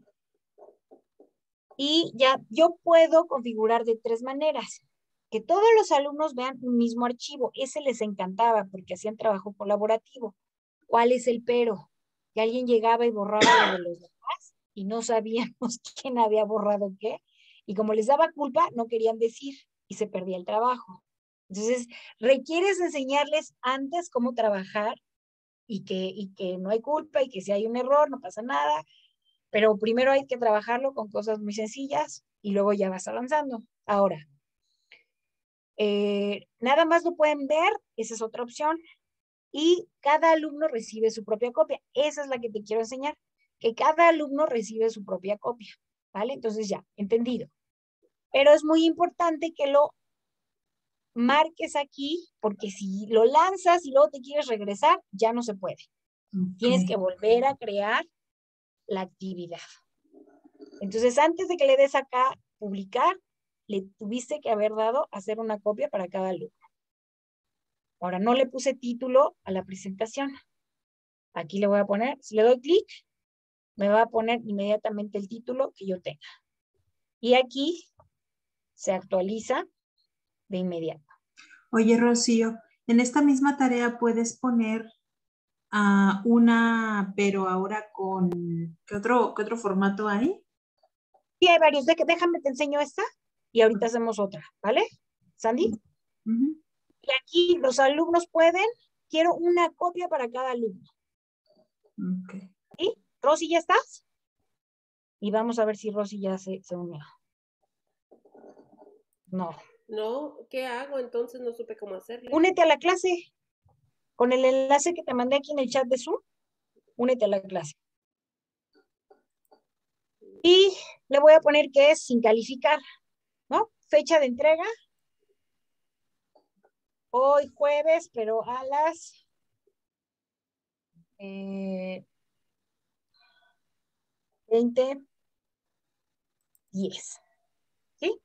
Y ya yo puedo configurar de 3 maneras. Que todos los alumnos vean un mismo archivo. Ese les encantaba porque hacían trabajo colaborativo. ¿Cuál es el pero? Que alguien llegaba y borraba lo de los demás y no sabíamos quién había borrado qué. Y como les daba culpa, no querían decir y se perdía el trabajo. Entonces, requieres enseñarles antes cómo trabajar y que no hay culpa y que si hay un error no pasa nada. Pero primero hay que trabajarlo con cosas muy sencillas y luego ya vas avanzando. Ahora, nada más lo pueden ver, esa es otra opción, y cada alumno recibe su propia copia. Esa es la que te quiero enseñar, que cada alumno recibe su propia copia, ¿vale? Entonces ya, entendido. Pero es muy importante que lo marques aquí, porque si lo lanzas y luego te quieres regresar, ya no se puede. Okay. Tienes que volver a crear la actividad. Entonces, antes de que le des acá publicar, le tuviste que haber dado hacer una copia para cada alumno. Ahora, no le puse título a la presentación. Aquí le voy a poner, si le doy clic, me va a poner inmediatamente el título que yo tenga. Y aquí se actualiza de inmediato. Oye, Rocío, en esta misma tarea puedes poner una, pero ahora con, ¿qué otro formato hay? Sí, hay varios. Déjame te enseño esta y ahorita hacemos otra, ¿vale? Sandy. Y aquí los alumnos pueden, quiero una copia para cada alumno. Okay. ¿Sí? Rosy, ¿ya estás? Y vamos a ver si Rosy ya se unió. No. No, ¿qué hago? Entonces no supe cómo hacerle. Únete a la clase. Con el enlace que te mandé aquí en el chat de Zoom, únete a la clase. Y le voy a poner que es sin calificar, ¿no? Fecha de entrega. Hoy jueves, pero a las 20:10. ¿Sí?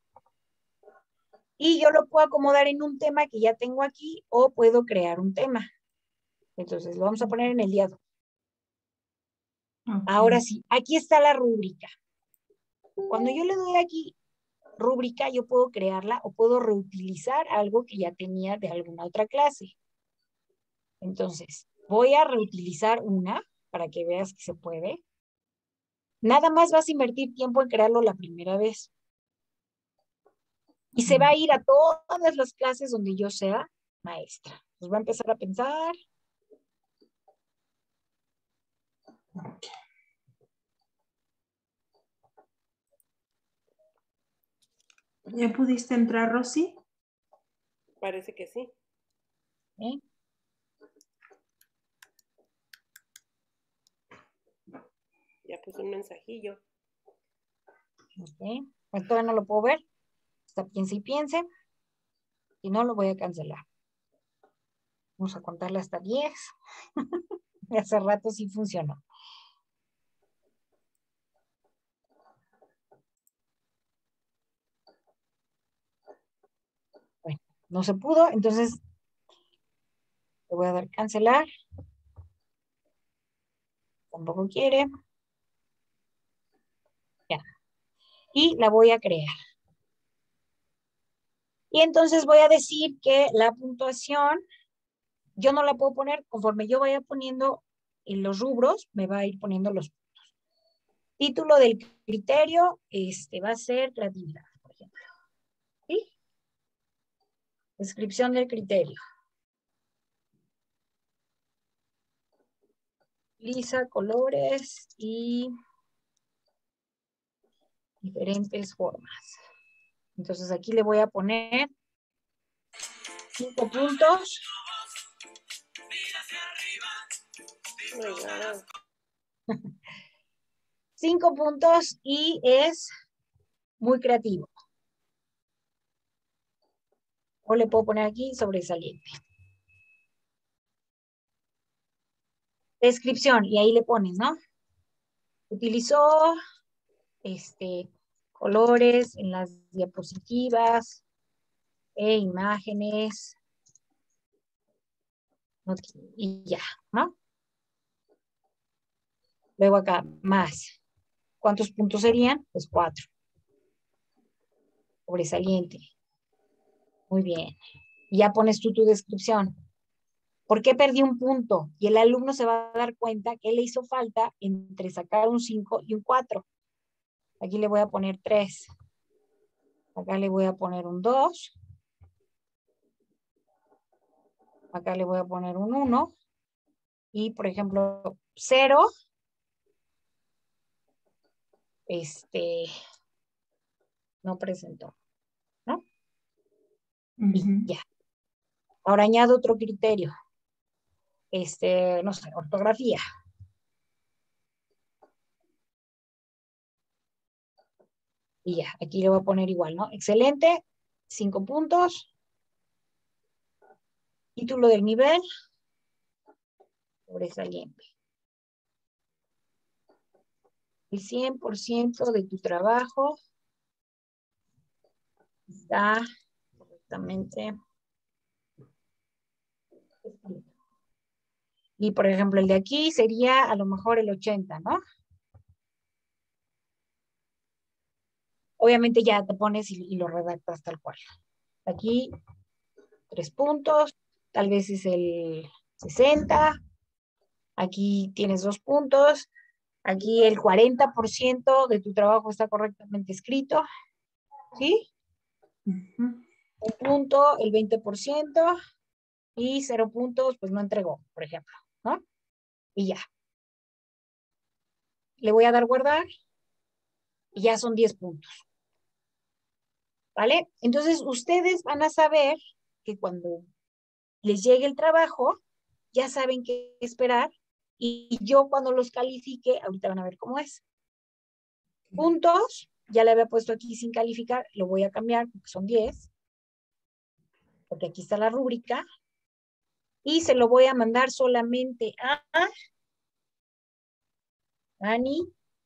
Y yo lo puedo acomodar en un tema que ya tengo aquí o puedo crear un tema. Entonces lo vamos a poner en el día 2. Okay. Ahora sí, aquí está la rúbrica. Cuando yo le doy aquí rúbrica, yo puedo crearla o puedo reutilizar algo que ya tenía de alguna otra clase. Entonces, voy a reutilizar una para que veas que se puede. Nada más vas a invertir tiempo en crearlo la primera vez. Y se va a ir a todas las clases donde yo sea maestra. Pues va a empezar a pensar. ¿Ya pudiste entrar, Rosy? Parece que sí. ¿Sí? Ya puse un mensajillo. Ok. Pues todavía no lo puedo ver. Hasta piense y piense. Si no, lo voy a cancelar. Vamos a contarle hasta 10. Hace rato sí funcionó. Bueno, no se pudo, entonces le voy a dar cancelar. Tampoco quiere. Ya. Y la voy a crear. Y entonces voy a decir que la puntuación, yo no la puedo poner conforme yo vaya poniendo en los rubros, me va a ir poniendo los puntos. Título del criterio, va a ser creatividad, por ejemplo. ¿Sí? Descripción del criterio. Utiliza colores y diferentes formas. Entonces aquí le voy a poner 5 puntos. Oh my God. 5 puntos y es muy creativo. O le puedo poner aquí sobresaliente. Descripción, y ahí le pones, ¿no? Utilizó colores en las diapositivas e imágenes. Y ya, ¿no? Luego acá, más. ¿Cuántos puntos serían? Pues 4. Sobresaliente. Muy bien. Y ya pones tú tu descripción. ¿Por qué perdí un punto? Y el alumno se va a dar cuenta que le hizo falta entre sacar un 5 y un 4. Aquí le voy a poner 3. Acá le voy a poner un 2. Acá le voy a poner un 1. Y, por ejemplo, 0. No presentó, ¿no? Y ya. Ahora añado otro criterio. No sé, ortografía. Y ya, aquí le voy a poner igual, ¿no? Excelente, 5 puntos. Título del nivel, sobresaliente. El 100% de tu trabajo está correctamente escrito. Y, por ejemplo, el de aquí sería a lo mejor el 80, ¿no? Obviamente ya te pones y lo redactas tal cual. Aquí, 3 puntos, tal vez es el 60. Aquí tienes 2 puntos. Aquí el 40% de tu trabajo está correctamente escrito. ¿Sí? Un punto, el 20%. Y 0 puntos, pues no entregó, por ejemplo, ¿no? Y ya. Le voy a dar guardar y ya son 10 puntos. ¿Vale? Entonces, ustedes van a saber que cuando les llegue el trabajo, ya saben qué esperar y yo cuando los califique, ahorita van a ver cómo es. Puntos, ya le había puesto aquí sin calificar, lo voy a cambiar porque son 10, porque aquí está la rúbrica, y se lo voy a mandar solamente a Ani,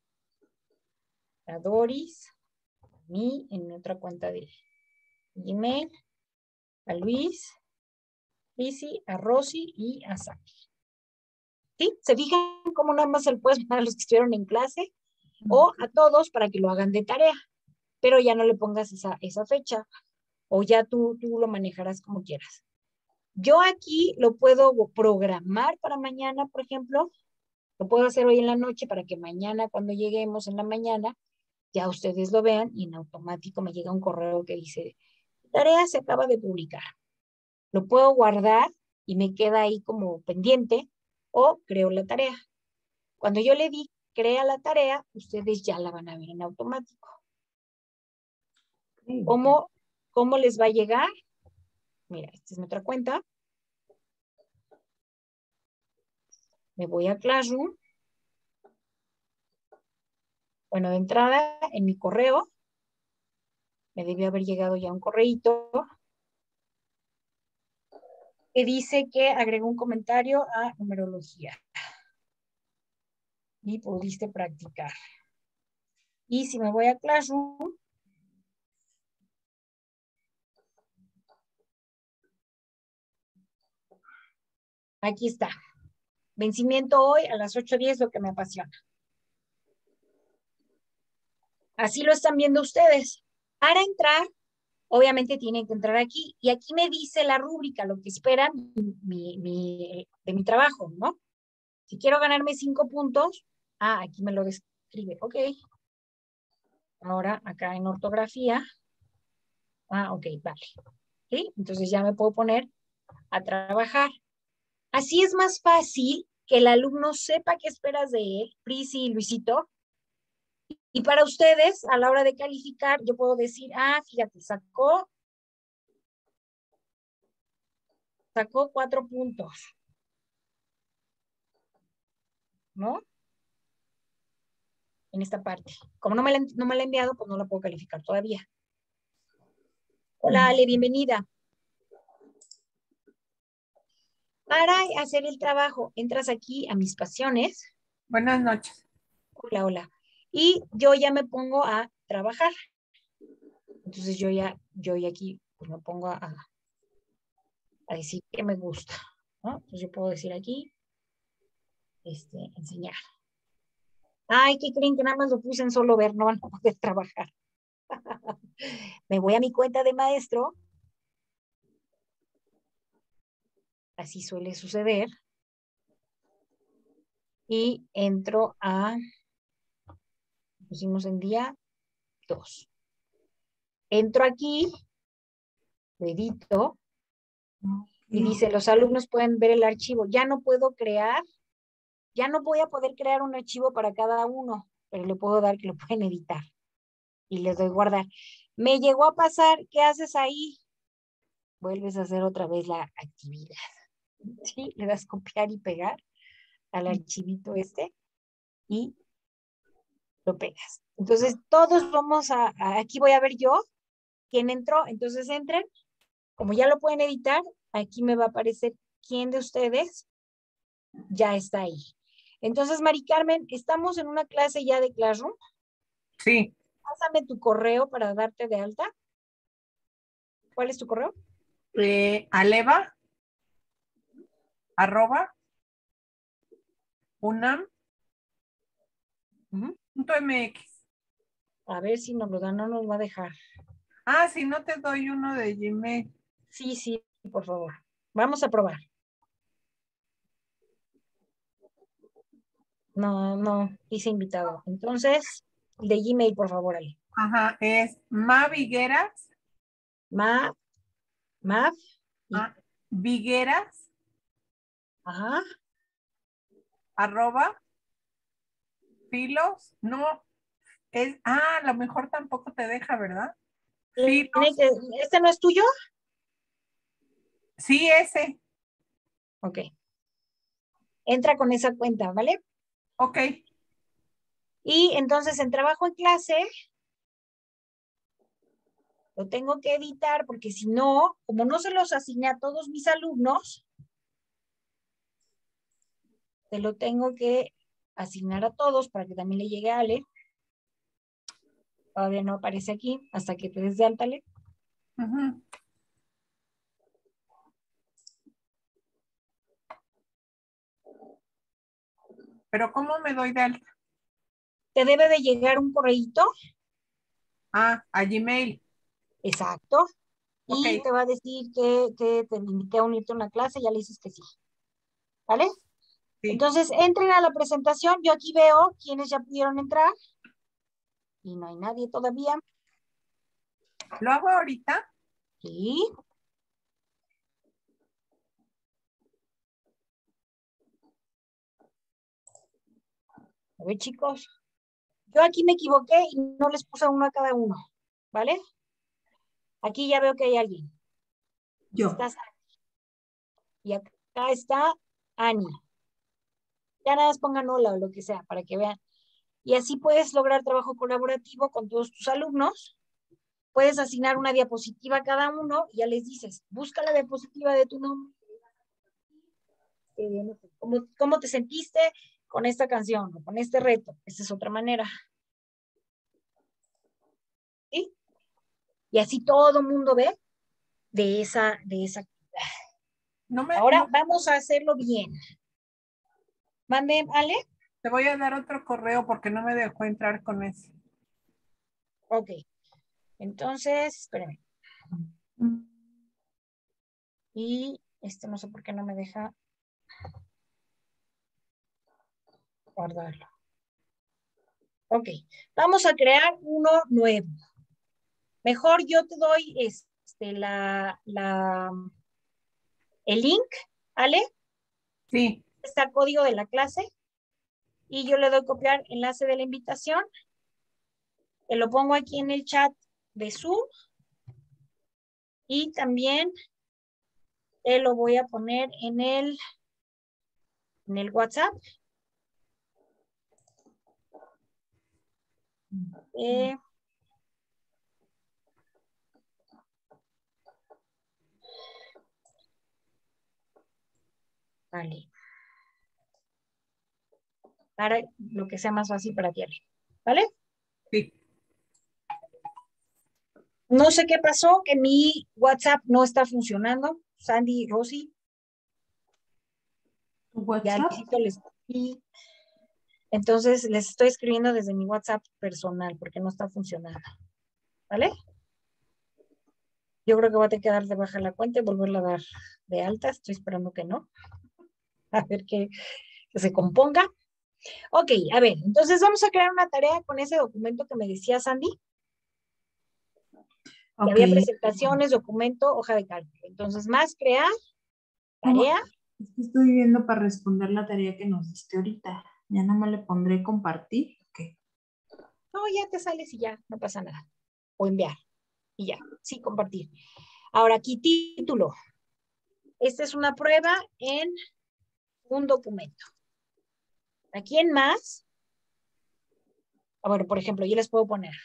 a Doris, a mí en otra cuenta de Gmail, a Luis, Lizzy, a Rosy y a Saki. ¿Sí? ¿Se fijan cómo nada más se lo puedes mandar a los que estuvieron en clase? O a todos para que lo hagan de tarea, pero ya no le pongas esa fecha, o ya tú lo manejarás como quieras. Yo aquí lo puedo programar para mañana, por ejemplo, lo puedo hacer hoy en la noche para que mañana cuando lleguemos en la mañana, ya ustedes lo vean y en automático me llega un correo que dice, tarea se acaba de publicar. Lo puedo guardar y me queda ahí como pendiente o creo la tarea. Cuando yo le di crea la tarea, ustedes ya la van a ver en automático. ¿Cómo les va a llegar? Mira, esta es mi otra cuenta. Me voy a Classroom. Bueno, de entrada, en mi correo, me debió haber llegado ya un correíto que dice que agregó un comentario a numerología. Y pudiste practicar. Y si me voy a Classroom, aquí está. Vencimiento hoy a las 8:10, lo que me apasiona. Así lo están viendo ustedes. Para entrar, obviamente tienen que entrar aquí. Y aquí me dice la rúbrica, lo que esperan de mi trabajo, ¿no? Si quiero ganarme 5 puntos, aquí me lo describe. Ok. Ahora, acá en ortografía. Ok, vale. ¿Sí? Entonces ya me puedo poner a trabajar. Así es más fácil que el alumno sepa qué esperas de él, Prisi y Luisito. Y para ustedes, a la hora de calificar, yo puedo decir, fíjate, sacó 4 puntos. ¿No? En esta parte. Como no me la he enviado, pues no la puedo calificar todavía. Hola, Ale, bienvenida. Para hacer el trabajo, entras aquí a mis pasiones. Buenas noches. Hola, hola. Y yo ya me pongo a trabajar. Entonces yo ya aquí pues me pongo a decir que me gusta, ¿no? Entonces yo puedo decir aquí, enseñar. ¿Qué creen? Que nada más lo puse en solo ver, no van a poder trabajar. Me voy a mi cuenta de maestro. Así suele suceder. Y entro pusimos en día 2. Entro aquí, lo edito, y dice, los alumnos pueden ver el archivo. Ya no puedo crear, ya no voy a poder crear un archivo para cada uno, pero le puedo dar que lo pueden editar. Y les doy guardar. Me llegó a pasar, ¿qué haces ahí? Vuelves a hacer otra vez la actividad. ¿Sí? Le das copiar y pegar al archivito y lo pegas. Entonces, todos vamos aquí voy a ver yo quién entró. Entonces, entren. Como ya lo pueden editar, aquí me va a aparecer quién de ustedes ya está ahí. Entonces, Mari Carmen, estamos en una clase ya de Classroom. Sí. Pásame tu correo para darte de alta. ¿Cuál es tu correo? Aleva @unam.mx. A ver si nos lo dan, no nos va a dejar. Si no te doy uno de Gmail. Sí, por favor. Vamos a probar. No, dice invitado. Entonces, de Gmail, por favor, Ale. Es Mavigueras. Mav. Vigueras. Ajá. @filos. No, a lo mejor tampoco te deja, ¿verdad? ¿Este no es tuyo? Sí, ese. Ok. Entra con esa cuenta, ¿vale? Ok. Y entonces en trabajo en clase, lo tengo que editar porque si no, como no se los asigné a todos mis alumnos, te lo tengo que asignar a todos para que también le llegue a Ale. Todavía no aparece aquí hasta que te des de alta, Ale. Pero ¿cómo me doy de alta? Te debe de llegar un correíto. A Gmail. Exacto. Okay. Y te va a decir que te invité a unirte a una clase, ya le dices que sí. ¿Vale? Sí. Entonces, entren a la presentación. Yo aquí veo quiénes ya pudieron entrar. Y no hay nadie todavía. ¿Lo hago ahorita? Sí. A ver, chicos. Yo aquí me equivoqué y no les puse uno a cada uno. ¿Vale? Aquí ya veo que hay alguien. Yo. Está Sandy. Y acá está Ani. Ya nada más pongan hola o lo que sea para que vean. Y así puedes lograr trabajo colaborativo con todos tus alumnos. Puedes asignar una diapositiva a cada uno y ya les dices, busca la diapositiva de tu nombre. No sé, ¿cómo te sentiste con esta canción o con este reto? Esa es otra manera. ¿Sí? Y así todo el mundo ve de esa actividad. Ahora vamos a hacerlo bien. Mande, Ale. Te voy a dar otro correo porque no me dejó entrar con ese. Ok. Entonces, espérame. Y no sé por qué no me deja guardarlo. Ok. Vamos a crear uno nuevo. Mejor yo te doy el link, ¿vale? Sí. Está el código de la clase. Y yo le doy copiar enlace de la invitación. Te lo pongo aquí en el chat de Zoom. Y también te lo voy a poner en el WhatsApp. Vale. Para lo que sea más fácil para ti, ¿vale? Sí. No sé qué pasó, que mi WhatsApp no está funcionando. Sandy, Rosy. ¿Tu WhatsApp? Ya les escribí. Entonces les estoy escribiendo desde mi WhatsApp personal porque no está funcionando. ¿Vale? Yo creo que voy a tener que dar de baja la cuenta y volverla a dar de alta. Estoy esperando que no. A ver que se componga. Ok, a ver, entonces vamos a crear una tarea con ese documento que me decía Sandy. Okay. Había presentaciones, documento, hoja de cálculo. Entonces, más crear, tarea. Es que estoy viendo para responder la tarea que nos diste ahorita. Ya no me le pondré compartir. Okay. No, ya te sales y ya, no pasa nada. O enviar. Y ya, sí, compartir. Ahora, aquí título. Esta es una prueba en un documento. Aquí en más, bueno, por ejemplo, yo les puedo poner,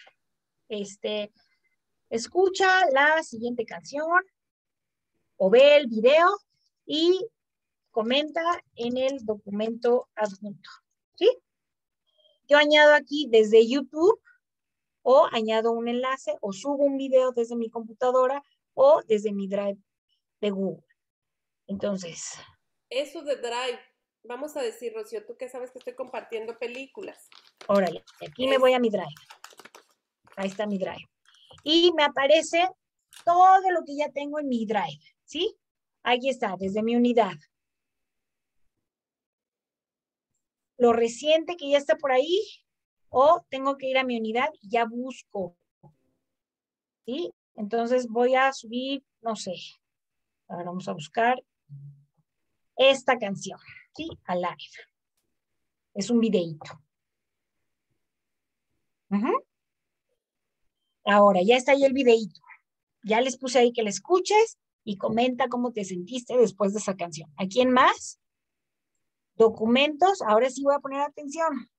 escucha la siguiente canción o ve el video y comenta en el documento adjunto, ¿sí? Yo añado aquí desde YouTube o añado un enlace o subo un video desde mi computadora o desde mi Drive de Google. Entonces. Eso de Drive, vamos a decir, Rocío, tú que sabes que estoy compartiendo películas. Órale, aquí me voy a mi Drive. Ahí está mi Drive. Y me aparece todo lo que ya tengo en mi Drive, ¿sí? Aquí está, desde mi unidad. Lo reciente que ya está por ahí, o tengo que ir a mi unidad y ya busco, ¿sí? Entonces voy a subir, no sé, ahora vamos a buscar esta canción, ¿sí? A live. Es un videíto. Ahora, ya está ahí el videíto. Ya les puse ahí que le escuches y comenta cómo te sentiste después de esa canción. ¿A quién más? Documentos, ahora sí voy a poner atención.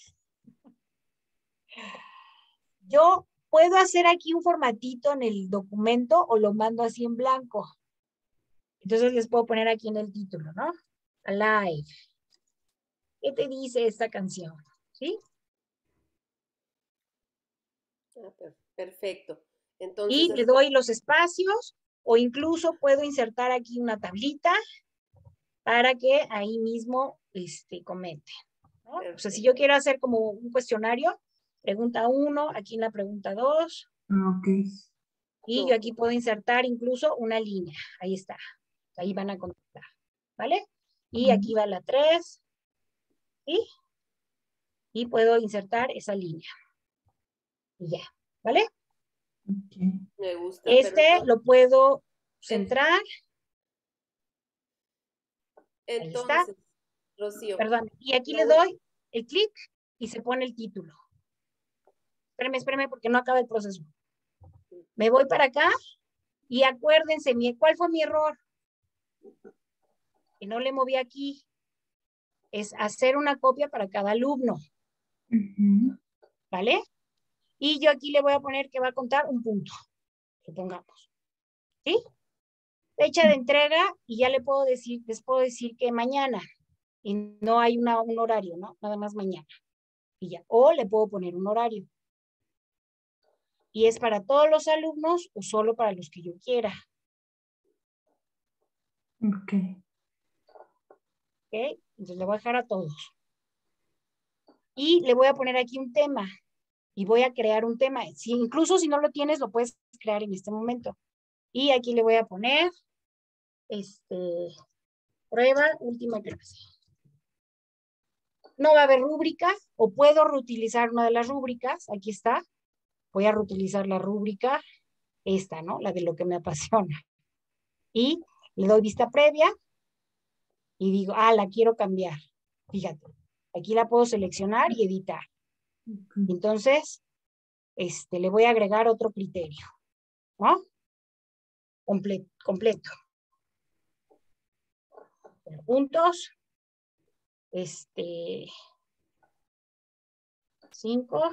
Yo puedo hacer aquí un formatito en el documento o lo mando así en blanco. Entonces les puedo poner aquí en el título, ¿no? Alive. ¿Qué te dice esta canción? ¿Sí? Perfecto. Entonces, y le doy los espacios o incluso puedo insertar aquí una tablita para que ahí mismo comente, ¿no? O sea, si yo quiero hacer como un cuestionario, pregunta 1, aquí en la pregunta 2. Ok. Y yo aquí puedo insertar incluso una línea. Ahí está. Ahí van a contestar. ¿Vale? Y aquí va la 3. ¿Sí? Y puedo insertar esa línea. Y ya. ¿Vale? Okay. Me gusta. Lo puedo centrar. Entonces, ahí está. Rocío. Perdón. Y aquí le doy el clic y se pone el título. Espérame porque no acaba el proceso. Me voy para acá Y acuérdense, ¿cuál fue mi error? Que no le moví aquí. Es hacer una copia para cada alumno. ¿Vale? Y yo aquí le voy a poner que va a contar un punto, supongamos. ¿Sí? Fecha de entrega y ya les puedo decir que mañana. Y no hay un horario, ¿no? Nada más mañana. Y ya. O le puedo poner un horario. Y es para todos los alumnos o solo para los que yo quiera. Ok. ¿Ok? Entonces le voy a dejar a todos. Y le voy a poner aquí un tema. Y voy a crear un tema. Incluso si no lo tienes, lo puedes crear en este momento. Y aquí le voy a poner prueba última clase. No va a haber rúbrica o puedo reutilizar una de las rúbricas. Aquí está. Voy a reutilizar la rúbrica esta, ¿no? La de lo que me apasiona. Y le doy vista previa y digo, la quiero cambiar. Fíjate, aquí la puedo seleccionar y editar. Entonces, le voy a agregar otro criterio, ¿no? Completo. Puntos. 5.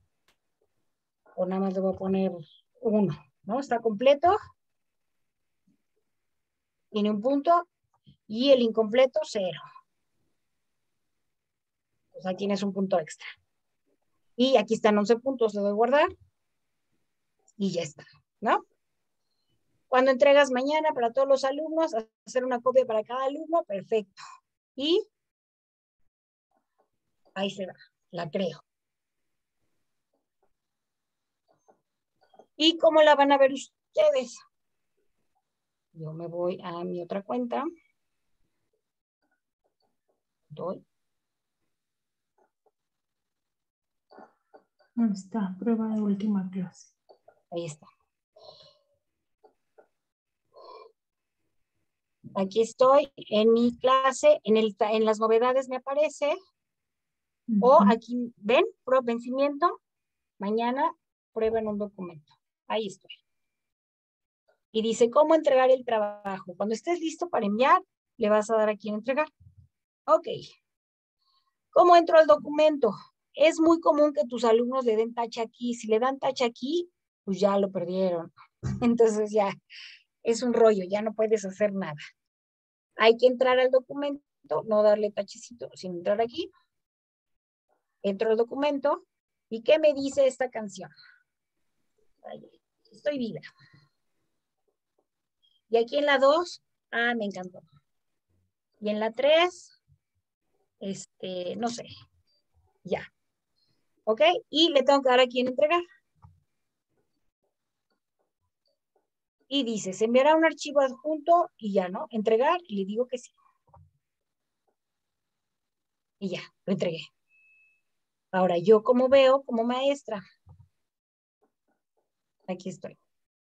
O nada más le voy a poner 1, ¿no? Está completo. Tiene un punto. Y el incompleto, 0. Pues ahí tienes un punto extra. Y aquí están 11 puntos, le doy guardar. Y ya está, ¿no? Cuando entregas mañana para todos los alumnos, hacer una copia para cada alumno, perfecto. Y ahí se va, la creo. ¿Y cómo la van a ver ustedes? Yo me voy a mi otra cuenta. Doy. ¿Dónde está? Prueba de última clase. Ahí está. Aquí estoy en mi clase, en las novedades me aparece. O aquí, ¿ven? Vencimiento. Mañana prueba en un documento. Ahí estoy. Y dice, ¿cómo entregar el trabajo? Cuando estés listo para enviar, le vas a dar aquí en entregar. Ok. ¿Cómo entro al documento? Es muy común que tus alumnos le den tacha aquí. Si le dan tacha aquí, pues ya lo perdieron. Entonces ya es un rollo, ya no puedes hacer nada. Hay que entrar al documento, no darle tachecito, sino entrar aquí. Entro al documento. ¿Y qué me dice esta canción? Ay, estoy viva. Y aquí en la 2, me encantó. Y en la 3, no sé, ya. ¿Ok? Y le tengo que dar aquí en entregar. Y dice, se enviará un archivo adjunto y ya, ¿no? Entregar y le digo que sí. Y ya, lo entregué. Ahora yo como veo como maestra. Aquí estoy.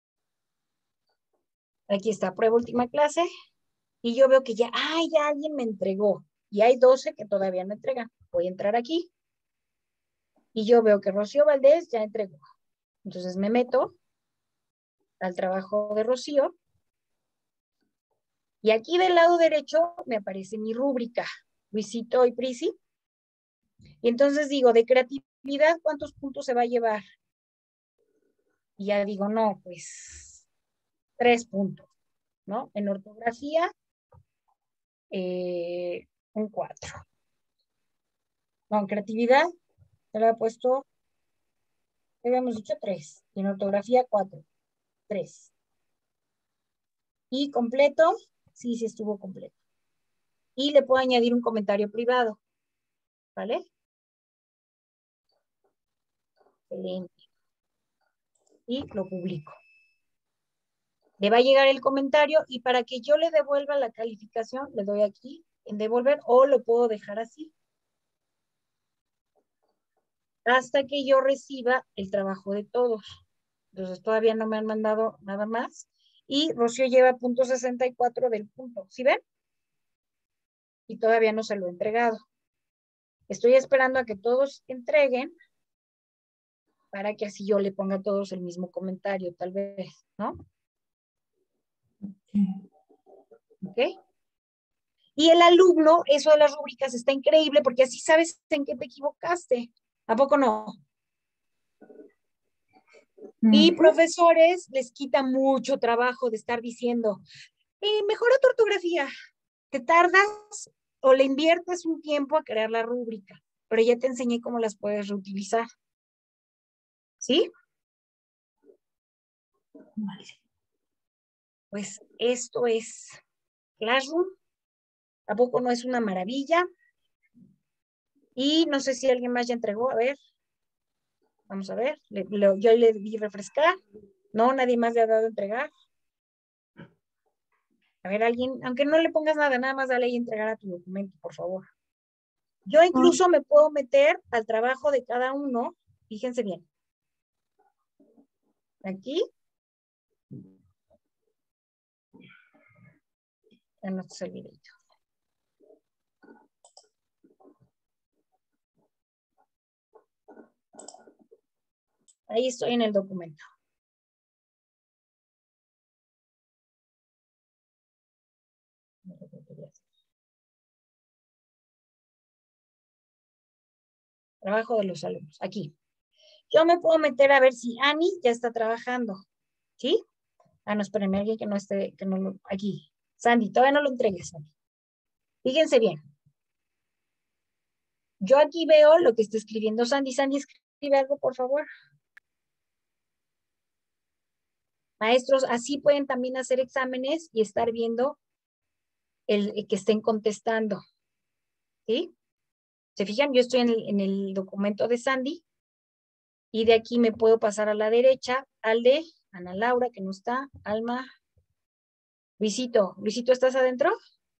Aquí está, prueba última clase. Y yo veo que ya alguien me entregó. Y hay 12 que todavía no entregan. Voy a entrar aquí. Y yo veo que Rocío Valdés ya entregó. Entonces me meto al trabajo de Rocío. Y aquí del lado derecho me aparece mi rúbrica. Luisito y Prisi. Y entonces digo, de creatividad, ¿cuántos puntos se va a llevar? Y ya digo, no, pues 3 puntos, ¿no? En ortografía, un 4. No, en creatividad, se le ha puesto, habíamos dicho 3. Y en ortografía, 4. 3. Y completo, sí estuvo completo. Y le puedo añadir un comentario privado, ¿vale? Excelente. Y lo publico. Le va a llegar el comentario y para que yo le devuelva la calificación, le doy aquí en devolver o lo puedo dejar así. Hasta que yo reciba el trabajo de todos. Entonces todavía no me han mandado nada más. Y Rocío lleva .64 del punto. ¿Sí ven? Y todavía no se lo he entregado. Estoy esperando a que todos entreguen para que así yo le ponga a todos el mismo comentario, tal vez, ¿no? ¿Ok? Y el alumno, eso de las rúbricas está increíble porque así sabes en qué te equivocaste. ¿A poco no? Y profesores les quita mucho trabajo de estar diciendo, mejora tu ortografía. Te tardas o le inviertes un tiempo a crear la rúbrica, pero ya te enseñé cómo las puedes reutilizar. ¿Sí? Vale. Pues esto es Classroom. ¿A poco no es una maravilla? Y no sé si alguien más ya entregó. A ver. Vamos a ver. Yo le di refrescar. No, nadie más le ha dado a entregar. A ver, alguien, aunque no le pongas nada, nada más dale y entregar a tu documento, por favor. Yo incluso me puedo meter al trabajo de cada uno. Fíjense bien. Aquí. Ya no está el videito. Ahí estoy en el documento. Trabajo de los alumnos. Aquí. Yo me puedo meter a ver si Ani ya está trabajando. ¿Sí? Ah, no, espérenme, alguien que no esté, que no lo, aquí. Sandy, todavía no lo entregues, Sandy. Fíjense bien. Yo aquí veo lo que está escribiendo Sandy. Sandy, escribe algo, por favor. Maestros, así pueden también hacer exámenes y estar viendo el que estén contestando. ¿Sí? ¿Se fijan? Yo estoy en el documento de Sandy y de aquí me puedo pasar a la derecha al de Ana Laura, que no está, Alma, Luisito. Luisito, ¿estás adentro?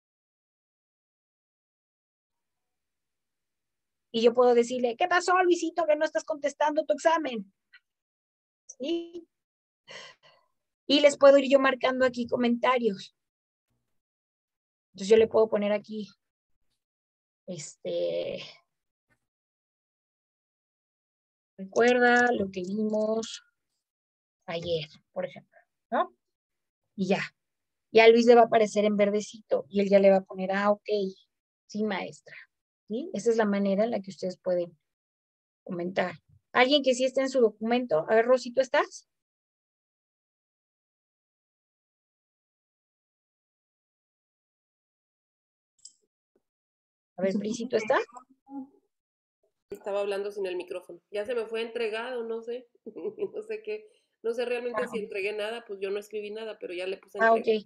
Y yo puedo decirle, ¿qué pasó, Luisito, que no estás contestando tu examen? ¿Sí? Y les puedo ir yo marcando aquí comentarios. Entonces yo le puedo poner aquí, recuerda lo que vimos ayer, por ejemplo, ¿no? Y ya. Y a Luis le va a aparecer en verdecito y él ya le va a poner, ok, sí, maestra. ¿Sí? Esa es la manera en la que ustedes pueden comentar. ¿Alguien que sí esté en su documento? A ver, Rosy, ¿tú estás? A ver, Prisi, ¿tú estás? Estaba hablando sin el micrófono. Ya se me fue entregado, no sé. No sé qué. No sé realmente si entregué nada, pues yo no escribí nada, pero ya le puse entregar. Ok.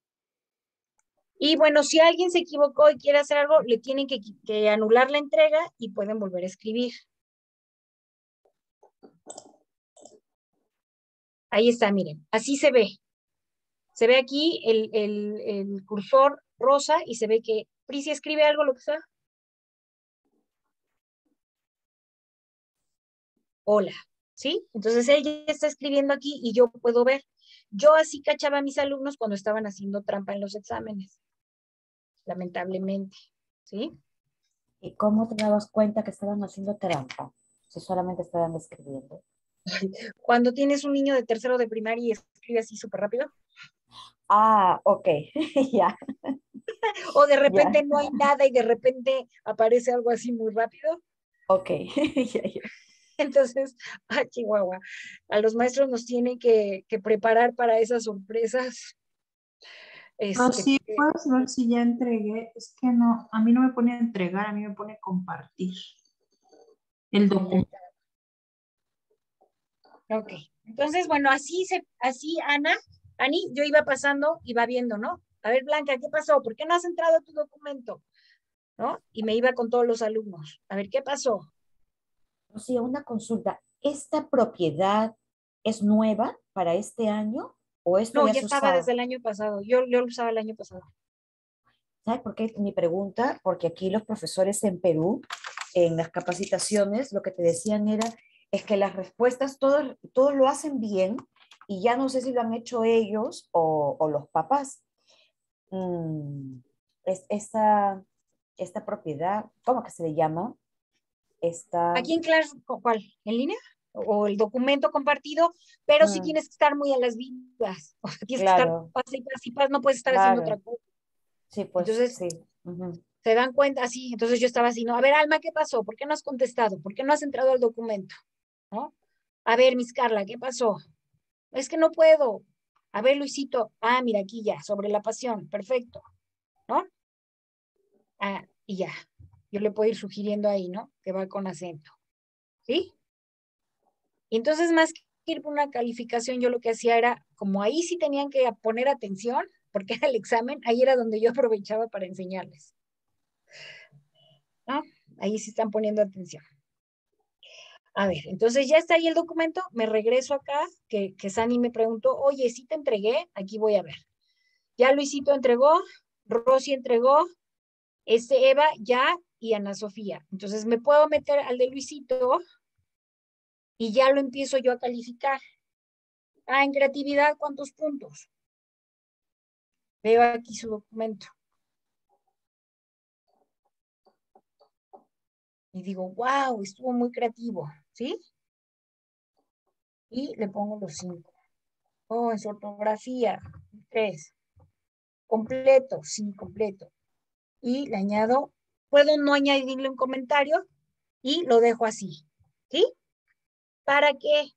Y bueno, si alguien se equivocó y quiere hacer algo, le tienen que anular la entrega y pueden volver a escribir. Ahí está, miren, así se ve. Se ve aquí el cursor rosa y se ve que Prisi escribe algo, lo que sea. Hola, ¿sí? Entonces ella está escribiendo aquí y yo puedo ver. Yo así cachaba a mis alumnos cuando estaban haciendo trampa en los exámenes, lamentablemente, ¿sí? ¿Y cómo te dabas cuenta que estaban haciendo trampa? Si solamente estaban escribiendo. Cuando tienes un niño de tercero de primaria y escribe así súper rápido, Ah, ok, ya, o de ya, repente no hay nada y de repente aparece algo así muy rápido, ok, ya, ya. entonces, Chihuahua, a los maestros nos tienen que preparar para esas sorpresas. Sí, puedes ver si ya entregué. Es que no, a mí no me pone entregar, a mí me pone compartir el documento. Ok, entonces, bueno, así, Ani, yo iba pasando y va viendo, ¿no? A ver, Blanca, ¿qué pasó? ¿Por qué no has entrado a tu documento? ¿No? Y me iba con todos los alumnos. A ver, ¿qué pasó? O sea, una consulta. ¿Esta propiedad es nueva para este año o esto No, ya ya se estaba desde usaba? el año pasado. Yo lo usaba el año pasado. ¿Sabes por qué mi pregunta? Porque aquí los profesores en Perú, en las capacitaciones, lo que te decían era, es que las respuestas todos lo hacen bien y ya no sé si lo han hecho ellos o los papás. Mm, es esta propiedad, ¿cómo que se le llama? Esta, ¿Aquí en clase, cuál? ¿En línea? o el documento compartido, pero sí tienes que estar muy a las vivas. O sea, tienes que estar paz y paz, no puedes estar haciendo otra cosa. Sí, pues entonces, sí. se dan cuenta, sí. Entonces yo estaba así, no, a ver, Alma, ¿qué pasó? ¿Por qué no has contestado? ¿Por qué no has entrado al documento? ¿No? A ver, Miss Carla, ¿qué pasó? Es que no puedo. A ver, Luisito, mira, aquí ya, sobre la pasión, perfecto, ¿no? Y ya, yo le puedo ir sugiriendo ahí, ¿no? Que va con acento, ¿sí? Y entonces, más que ir por una calificación, yo lo que hacía era, como ahí sí tenían que poner atención, porque era el examen, ahí era donde yo aprovechaba para enseñarles, ¿no? Ahí sí están poniendo atención. A ver, entonces ya está ahí el documento, me regreso acá, que Sani me preguntó, oye, ¿sí te entregué? Aquí voy a ver. Ya Luisito entregó, Rosy entregó, Eva ya y Ana Sofía. Entonces me puedo meter al de Luisito y ya lo empiezo yo a calificar. En creatividad, ¿cuántos puntos? Veo aquí su documento. Y digo, wow, estuvo muy creativo, ¿sí? Y le pongo los 5. En su ortografía, 3. Completo, sí, completo. Y le añado, puedo no añadirle un comentario y lo dejo así, ¿sí? ¿Para qué?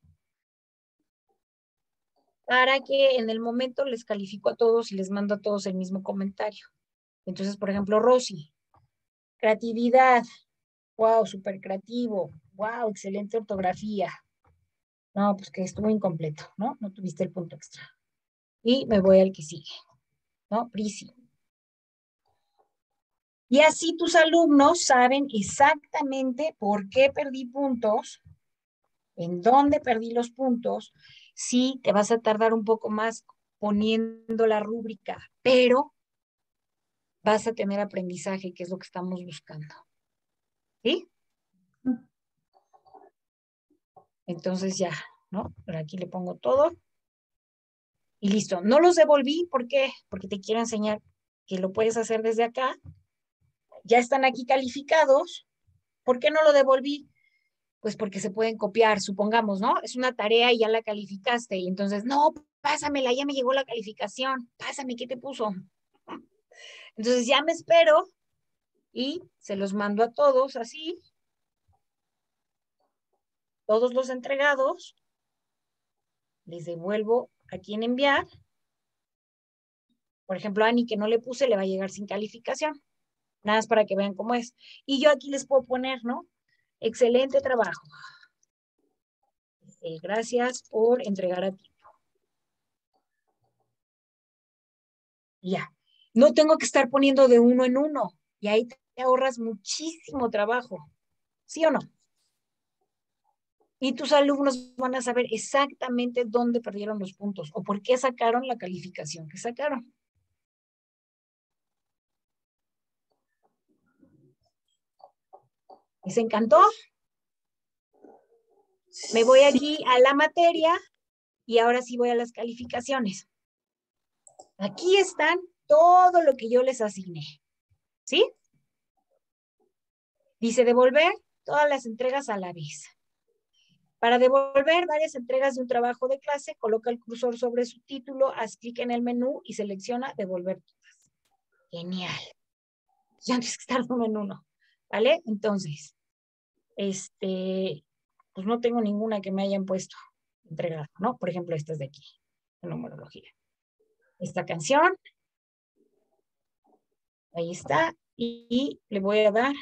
Para que en el momento les califico a todos y les mando a todos el mismo comentario. Entonces, por ejemplo, Rosy, creatividad, wow, súper creativo, wow, excelente ortografía. No, pues que estuvo incompleto, ¿no? No tuviste el punto extra. Y me voy al que sigue, ¿no? Prisi. Y así tus alumnos saben exactamente por qué perdí puntos, en dónde perdí los puntos, sí te vas a tardar un poco más poniendo la rúbrica, pero vas a tener aprendizaje, que es lo que estamos buscando. ¿Sí? Entonces ya, ¿no? Por aquí le pongo todo. Y listo. No los devolví, ¿por qué? Porque te quiero enseñar que lo puedes hacer desde acá. Ya están aquí calificados. ¿Por qué no lo devolví? Pues porque se pueden copiar, supongamos, ¿no? Es una tarea y ya la calificaste. Y entonces, no, pásamela, ya me llegó la calificación. Pásame, ¿qué te puso? Entonces ya me espero y se los mando a todos así. Todos los entregados. Les devuelvo aquí en enviar. Por ejemplo, a Ani, que no le puse, le va a llegar sin calificación. Nada más para que vean cómo es. Y yo aquí les puedo poner, ¿no? Excelente trabajo. Gracias por entregar a tiempo. Ya. No tengo que estar poniendo de uno en uno. Y ahí te ahorras muchísimo trabajo. ¿Sí o no? Y tus alumnos van a saber exactamente dónde perdieron los puntos o por qué sacaron la calificación que sacaron. ¿Les encantó? Me voy aquí a la materia y ahora sí voy a las calificaciones. Aquí están todo lo que yo les asigné. ¿Sí? Dice devolver todas las entregas a la vez. Para devolver varias entregas de un trabajo de clase, coloca el cursor sobre su título, haz clic en el menú y selecciona devolver todas. Genial. Ya no tienes que estar uno en uno. ¿Vale? Entonces, pues no tengo ninguna que me hayan puesto entregada, ¿no? Por ejemplo, esta es de aquí, en numerología. Esta canción, ahí está, y le voy a dar,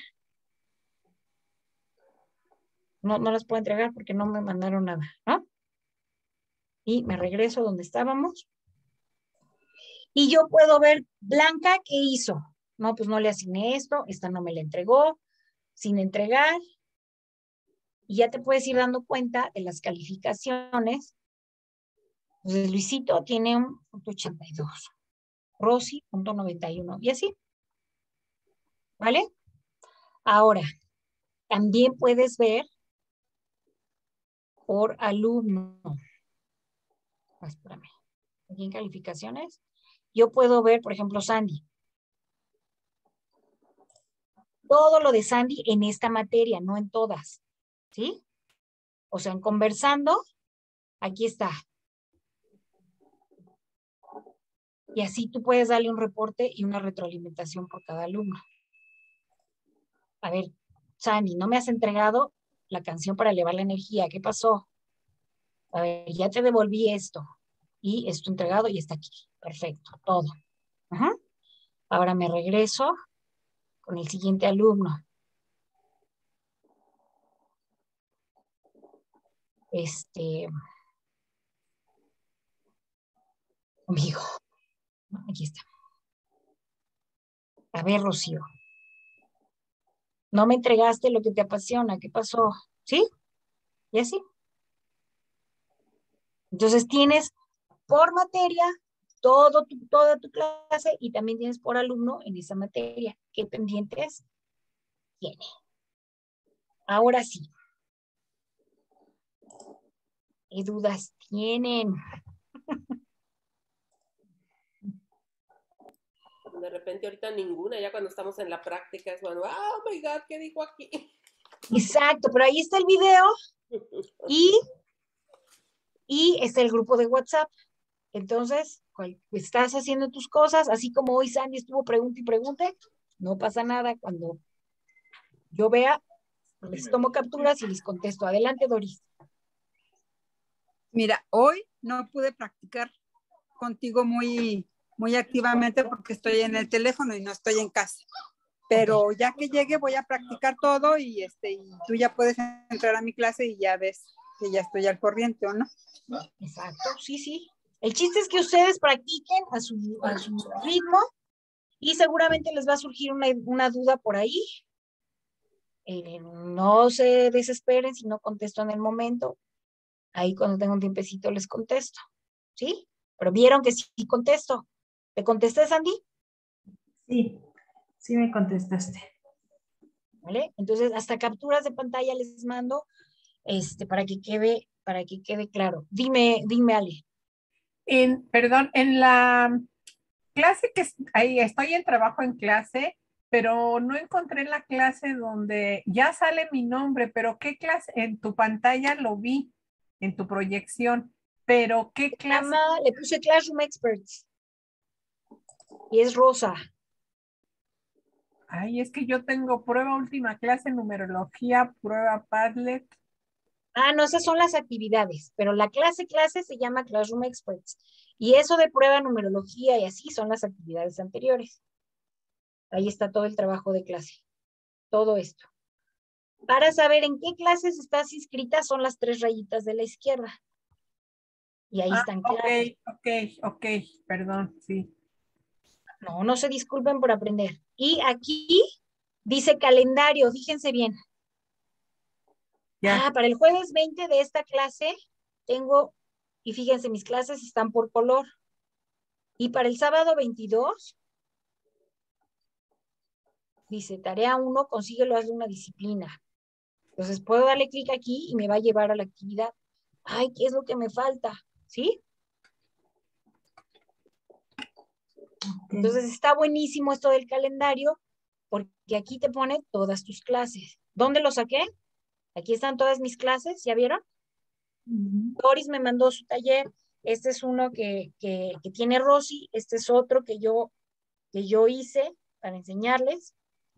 no las puedo entregar porque no me mandaron nada, ¿no? Y me regreso donde estábamos. Y yo puedo ver Blanca qué hizo. No, pues no le asigné esto, esta no me la entregó, sin entregar. Y ya te puedes ir dando cuenta de las calificaciones. Entonces, Luisito tiene un 82. Rosy, 91. Y así. ¿Vale? Ahora, también puedes ver por alumno. Espérame. Aquí en calificaciones. Yo puedo ver, por ejemplo, Sandy. Todo lo de Sandy en esta materia, no en todas. ¿Sí? O sea, en conversando, aquí está. Y así tú puedes darle un reporte y una retroalimentación por cada alumno. A ver, Sandy, no me has entregado la canción para elevar la energía. ¿Qué pasó? A ver, ya te devolví esto. Y esto entregado y está aquí. Perfecto, todo. Ajá. Ahora me regreso con el siguiente alumno. Conmigo. Aquí está. A ver, Rocío. No me entregaste lo que te apasiona. ¿Qué pasó? ¿Sí? ¿Y así? Entonces tienes por materia toda tu clase y también tienes por alumno en esa materia. ¿Qué pendientes tiene? Ahora sí. ¿Qué dudas tienen? De repente ahorita ninguna, ya cuando estamos en la práctica es bueno, oh my God, ¿qué dijo aquí? Exacto, pero ahí está el video y está el grupo de WhatsApp. Entonces, estás haciendo tus cosas, así como hoy Sandy estuvo pregunte y pregunte, no pasa nada. Cuando yo vea, les tomo capturas y les contesto. Adelante, Doris. Mira, hoy no pude practicar contigo muy activamente porque estoy en el teléfono y no estoy en casa. Pero ya que llegue voy a practicar todo y tú ya puedes entrar a mi clase y ya ves que ya estoy al corriente, ¿o no? Exacto, sí, sí. El chiste es que ustedes practiquen a su ritmo y seguramente les va a surgir una duda por ahí. No se desesperen si no contesto en el momento. Ahí cuando tengo un tiempecito les contesto, ¿sí? Pero vieron que sí contesto. ¿Te contesté, Sandy? Sí, sí me contestaste. ¿Vale? Entonces, hasta capturas de pantalla les mando para que quede claro. Dime, Ale. Perdón, en la clase ahí estoy en trabajo en clase, pero no encontré la clase donde ya sale mi nombre, pero ¿qué clase? En tu pantalla lo vi, en tu proyección, pero ¿qué clase? Le puse Classroom Experts y es rosa. Ay, es que yo tengo prueba última clase, numerología, prueba Padlet. No, esas son las actividades, pero la clase se llama Classroom Experts. Y eso de prueba, numerología y así son las actividades anteriores. Ahí está todo el trabajo de clase. Todo esto. Para saber en qué clases estás inscrita son las 3 rayitas de la izquierda. Y ahí están claras. Ok, perdón, sí. No se disculpen por aprender. Y aquí dice calendario, fíjense bien. Ya. Para el jueves 20 de esta clase tengo, y fíjense, mis clases están por color. Y para el sábado 22, dice, tarea 1, consíguelo, hazle una disciplina. Entonces puedo darle clic aquí y me va a llevar a la actividad. Ay, ¿qué es lo que me falta? ¿Sí? Entonces está buenísimo esto del calendario porque aquí te pone todas tus clases. ¿Dónde lo saqué? Aquí están todas mis clases, ¿ya vieron? Doris me mandó su taller. Este es uno que tiene Rosy. Este es otro que yo hice para enseñarles.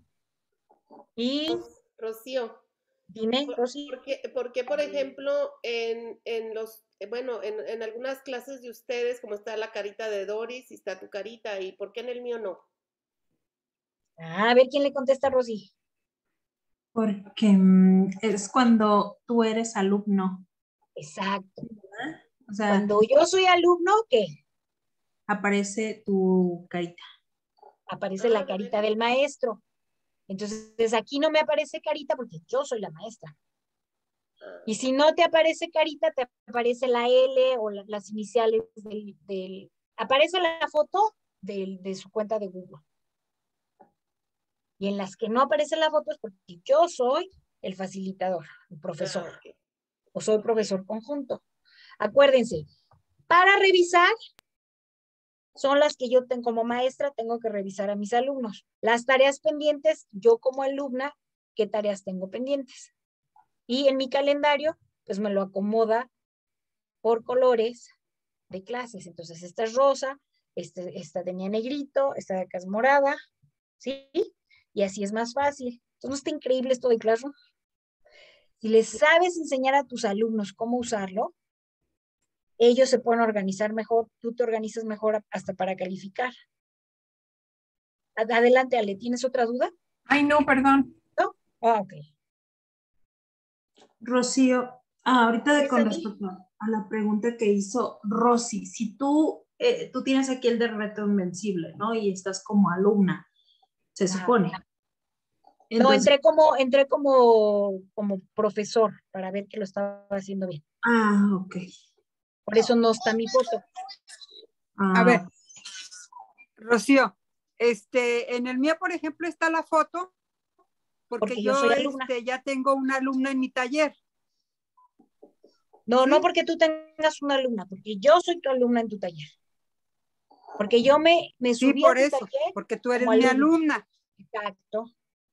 Y Rocío, dime, Rosy. ¿por qué, por ejemplo, en algunas clases de ustedes, como está la carita de Doris y está tu carita, y por qué en el mío no? A ver quién le contesta a Rosy. Porque es cuando tú eres alumno. Exacto. O sea, cuando yo soy alumno, ¿qué? Aparece tu carita. Aparece la carita del maestro. Entonces aquí no me aparece carita porque yo soy la maestra. Y si no te aparece carita, te aparece la L o las iniciales aparece la foto de su cuenta de Google. Y en las que no aparece la foto es porque yo soy el facilitador, el profesor. Okay. O soy profesor conjunto. Acuérdense, para revisar son las que yo como maestra tengo que revisar a mis alumnos. Las tareas pendientes, yo como alumna, ¿qué tareas tengo pendientes? Y en mi calendario pues me lo acomoda por colores de clases. Entonces, esta es rosa, esta tenía negrito, esta de acá es morada, ¿sí? Y así es más fácil. Entonces, ¿no está increíble esto de Classroom? Si les sabes enseñar a tus alumnos cómo usarlo, ellos se pueden organizar mejor, tú te organizas mejor hasta para calificar. Adelante, Ale, ¿tienes otra duda? Ay, no, perdón. ¿No? Ah, ok. Rocío, ahorita ¿Ves con a mí? respecto a la pregunta que hizo Rosy, si tú tienes aquí el de reto invencible, ¿no? Y estás como alumna, se supone. No, Entonces, entré como profesor para ver que lo estaba haciendo bien. ok. Por eso no está mi foto. Ah, A ver, Rocío, en el mío, por ejemplo, está la foto, porque yo yo soy alumna. ya tengo una alumna en mi taller. No, ¿sí? no porque tú tengas una alumna, porque yo soy tu alumna en tu taller. Porque yo me Sí, subí a por tu eso, taller porque tú eres como mi alumna. Exacto.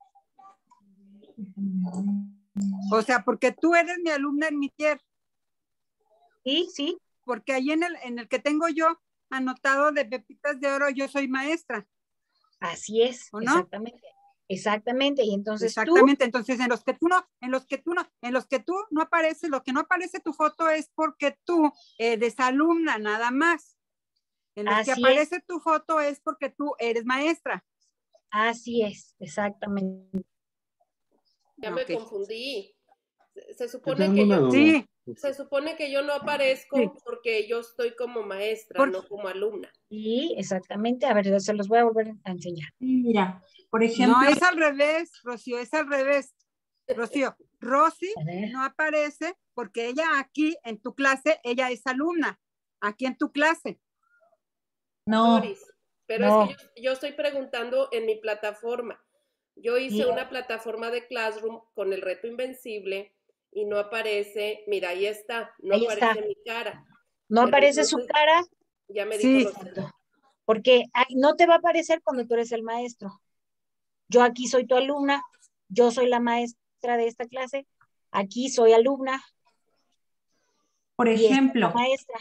O sea, porque tú eres mi alumna en mi taller. Sí, sí. Porque ahí en el que tengo yo anotado de Pepitas de Oro, yo soy maestra. Así es, ¿O no? exactamente. Exactamente. Y entonces Exactamente. Entonces, en los que tú no aparece, lo que no aparece tu foto es porque tú eres alumna, nada más. En los que Así aparece tu foto es porque tú eres maestra. así es, exactamente. Ya me confundí. Se Yo supone tengo que una yo, duda. Sí, se supone que yo no aparezco sí. porque yo estoy como maestra, Porque- no como alumna. Sí, exactamente. A ver, se los voy a volver a enseñar. mira, por No, ejemplo, es al revés, Rocío, es al revés. Rocío, Rosy A ver. no aparece porque ella aquí en tu clase, ella es alumna, aquí en tu clase. no, Doris, pero No. es que yo estoy preguntando en mi plataforma. Yo hice Sí. una plataforma de Classroom con el reto invencible y no aparece, mira, ahí está, no Ahí aparece está. mi cara. No Pero aparece su entonces, cara. ya me dijo Sí, Rocío. Porque no te va a aparecer cuando tú eres el maestro. Yo aquí soy tu alumna, yo soy la maestra de esta clase, aquí soy alumna por y esta es la ejemplo, maestra.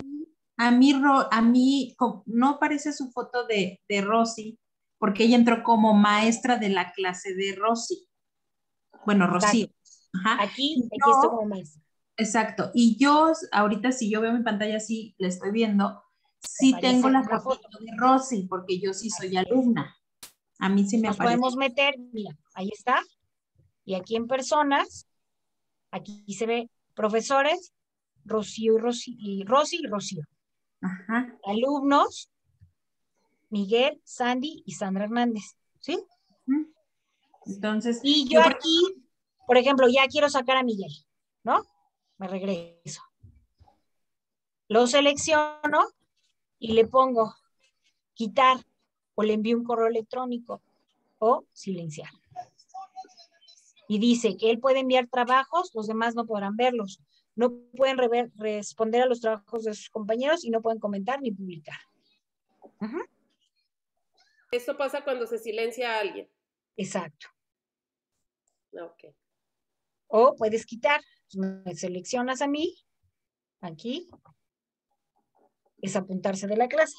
a mí no aparece su foto de Rosy porque ella entró como maestra de la clase de Rosy. Bueno, Rocío. Ajá. Aquí Y estoy yo, como maestra. exacto. Y yo, ahorita si yo veo mi pantalla así, la estoy viendo, sí Aparece tengo la una foto foto. de Rosy porque yo sí soy Así es. alumna. A mí sí me Nos aparece. podemos meter, mira, ahí está. Y aquí en personas, aquí se ve profesores, Rocío y Rocío. Ajá. Alumnos, Miguel, Sandy y Sandra Hernández. ¿Sí? Entonces, Y yo yo por aquí, por ejemplo, ya quiero sacar a Miguel, ¿no? Me regreso. Lo selecciono y le pongo quitar o le envío un correo electrónico o silenciar. Y dice que él puede enviar trabajos, los demás no podrán verlos. No pueden responder a los trabajos de sus compañeros y no pueden comentar ni publicar. Uh-huh. Esto pasa cuando se silencia a alguien. Exacto. Ok. O puedes quitar, me seleccionas a mí, aquí, es apuntarse de la clase.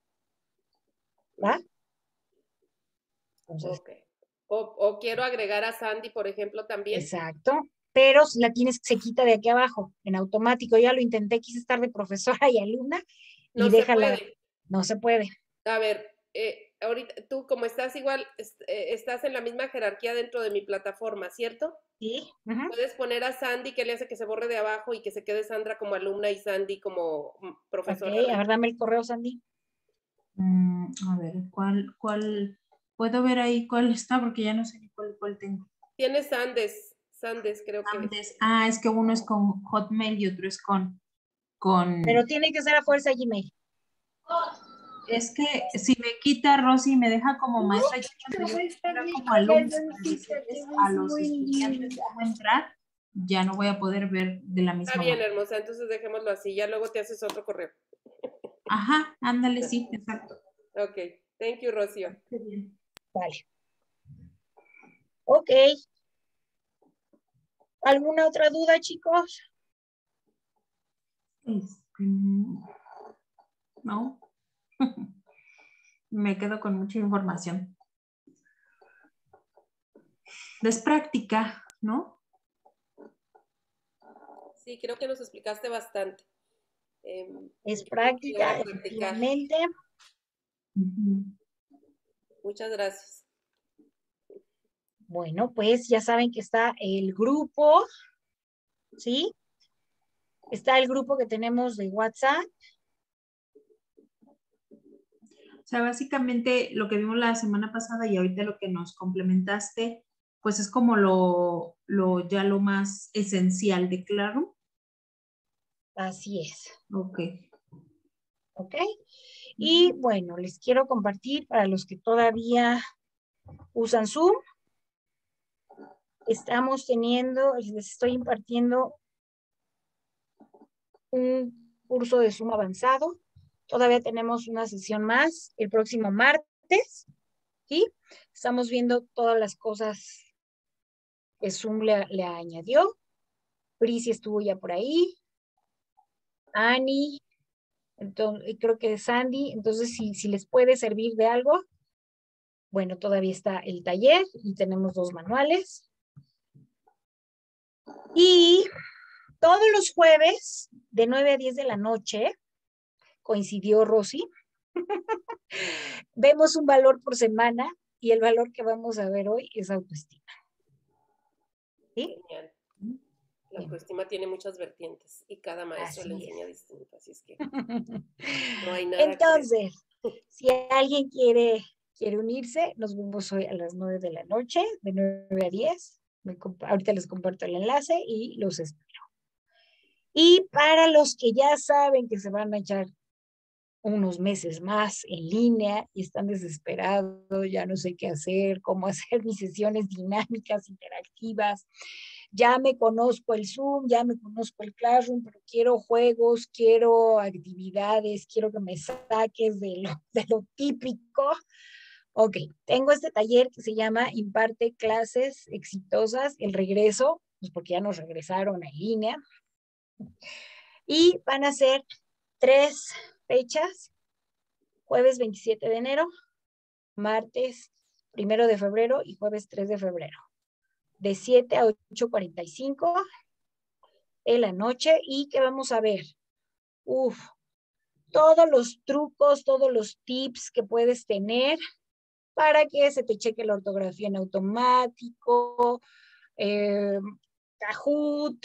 ¿Va? Entonces, Okay. O quiero agregar a Sandy, por ejemplo, también. exacto. Pero se quita de aquí abajo, en automático. Ya lo intenté, quise estar de profesora y alumna y No se puede. No se puede. A ver, ahorita tú como estás igual, estás en la misma jerarquía dentro de mi plataforma, ¿cierto? Sí. Uh-huh. Puedes poner a Sandy que le hace que se borre de abajo y que se quede Sandra como alumna y Sandy como profesora. Ok, a ver, dame el correo, Sandy. a ver, ¿cuál? ¿Puedo ver ahí cuál está? Porque ya no sé ni cuál tengo. Tienes Sandes creo que es. Es que uno es con Hotmail y otro es con... Pero tiene que ser a fuerza Gmail. Es que si me quita Rosy y me deja como maestra, yo como alumna, a los estudiantes cómo entrar, ya no voy a poder ver de la misma Está bien, manera. hermosa, entonces dejémoslo así, ya luego te haces otro correo. Ajá, ándale, sí, exacto. Ok, thank you, Rocío. Vale. Ok. ¿Alguna otra duda, chicos? No. Me quedo con mucha información. Es práctica, ¿no? Sí, creo que nos explicaste bastante. Es práctica, practicar. efectivamente. Muchas gracias. Bueno, pues ya saben que está el grupo, ¿sí? Está el grupo que tenemos de WhatsApp. O sea, básicamente lo que vimos la semana pasada y ahorita lo que nos complementaste, pues es como ya lo más esencial de Claro. Así es. Ok. ¿Ok? Y bueno, les quiero compartir para los que todavía usan Zoom. Estamos teniendo, les estoy impartiendo un curso de Zoom avanzado. Todavía tenemos una sesión más el próximo martes, ¿sí? Estamos viendo todas las cosas que Zoom le añadió. Prisi estuvo ya por ahí. Ani, entonces, creo que Sandy. Entonces, si les puede servir de algo, bueno, todavía está el taller y tenemos 2 manuales. Y todos los jueves, de 9 a 10 de la noche, coincidió Rosy, vemos un valor por semana y el valor que vamos a ver hoy es autoestima. ¿Sí? Genial. La autoestima tiene muchas vertientes y cada maestro le enseña distinto, así es que no hay nada. Entonces, si alguien quiere unirse, nos vemos hoy a las 9 de la noche, de 9 a 10. Ahorita les comparto el enlace y los espero. Y para los que ya saben que se van a echar unos meses más en línea y están desesperados, ya no sé qué hacer, cómo hacer mis sesiones dinámicas, interactivas, ya me conozco el Zoom, ya me conozco el Classroom, pero quiero juegos, quiero actividades, quiero que me saques de lo típico. Ok, tengo este taller que se llama Imparte Clases Exitosas, el regreso, pues porque ya nos regresaron en línea. Y van a ser 3 fechas: jueves 27 de enero, martes 1 de febrero y jueves 3 de febrero, de 7 a 8:45 de la noche. ¿Y qué vamos a ver? Todos los trucos, todos los tips que puedes tener para que se te cheque la ortografía en automático, Kahoot,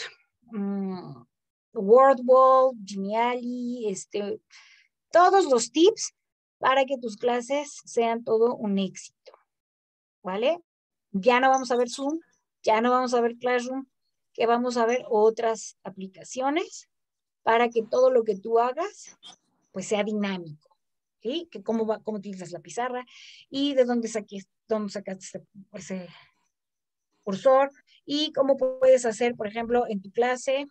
WordWall, Genially, todos los tips para que tus clases sean todo un éxito, ¿vale? Ya no vamos a ver Zoom, ya no vamos a ver Classroom, que vamos a ver otras aplicaciones para que todo lo que tú hagas pues sea dinámico, ¿sí? Que cómo utilizas la pizarra y de dónde sacaste ese cursor y cómo puedes hacer, por ejemplo, en tu clase.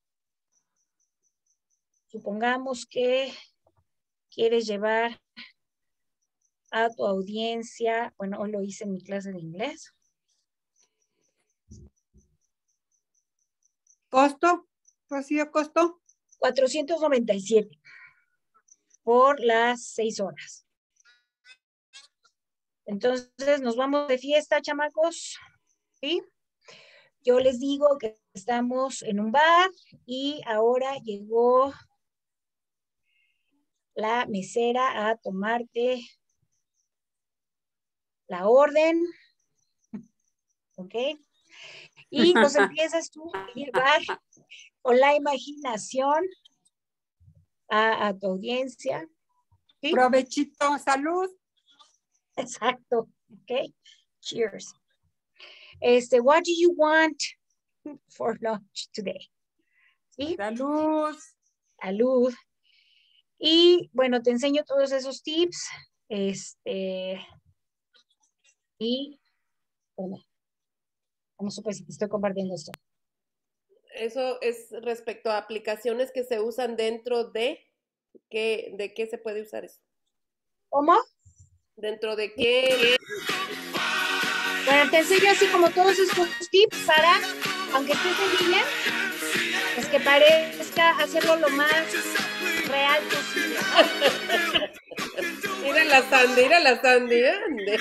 Supongamos que quieres llevar a tu audiencia, bueno, hoy lo hice en mi clase de inglés. ¿Costo? Rocío, ¿costo? 497 por las 6 horas. Entonces, nos vamos de fiesta, chamacos, ¿sí? Yo les digo que estamos en un bar y ahora llegó la mesera a tomarte la orden, ¿ok? Y nos empiezas tú a llevar con la imaginación a tu audiencia. ¿Sí? Provechito, salud. Exacto, ¿ok? Cheers. What do you want for lunch today? ¿Sí? Salud. Salud. Y bueno, te enseño todos esos tips. Y bueno, no supe si te estoy compartiendo esto. Eso es respecto a aplicaciones que se usan dentro de qué se puede usar eso. ¿Cómo? ¿Dentro de qué? Bueno, te enseño así como todos estos tips para, aunque estés en línea, Pues que parezca hacerlo lo más real posible. Mira la Sandy, ande.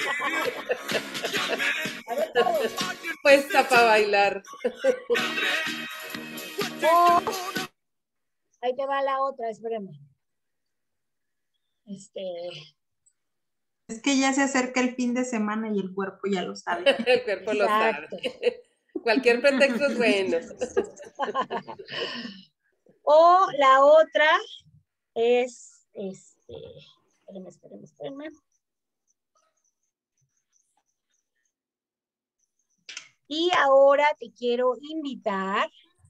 A ver, todos. Puesta para bailar. Oh, ahí te va la otra, espérame. Es que ya se acerca el fin de semana y el cuerpo ya lo sabe. El cuerpo lo sabe. Exacto. Cualquier pretexto es bueno. O la otra es, espérenme. Y ahora te quiero invitar.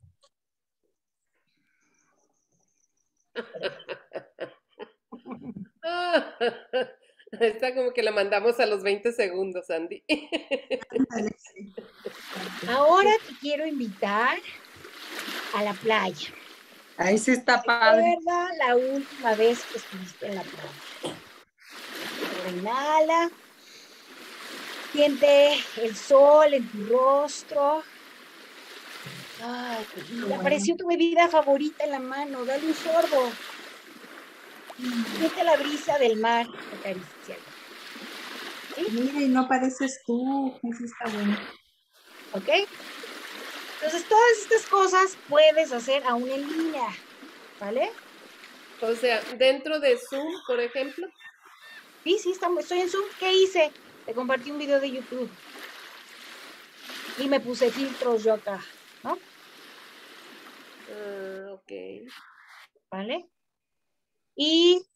Está como que la mandamos a los 20 segundos, Andy. Ahora te quiero invitar a la playa. Ahí sí está padre. Recuerda la última vez que estuviste en la playa. Ahora inhala. Siente el sol en tu rostro. Ay, me apareció tu bebida favorita en la mano. Dale un sorbo. Siente la brisa del mar acariciando. ¿Sí? Mira, y no pareces tú. Eso está bueno. ¿Ok? Entonces, todas estas cosas puedes hacer aún en línea. ¿Vale? O sea, dentro de Zoom, por ejemplo. Sí, estoy en Zoom. ¿Qué hice? Te compartí un video de YouTube. Y me puse filtros yo acá, ¿no? Ok. ¿Vale? Y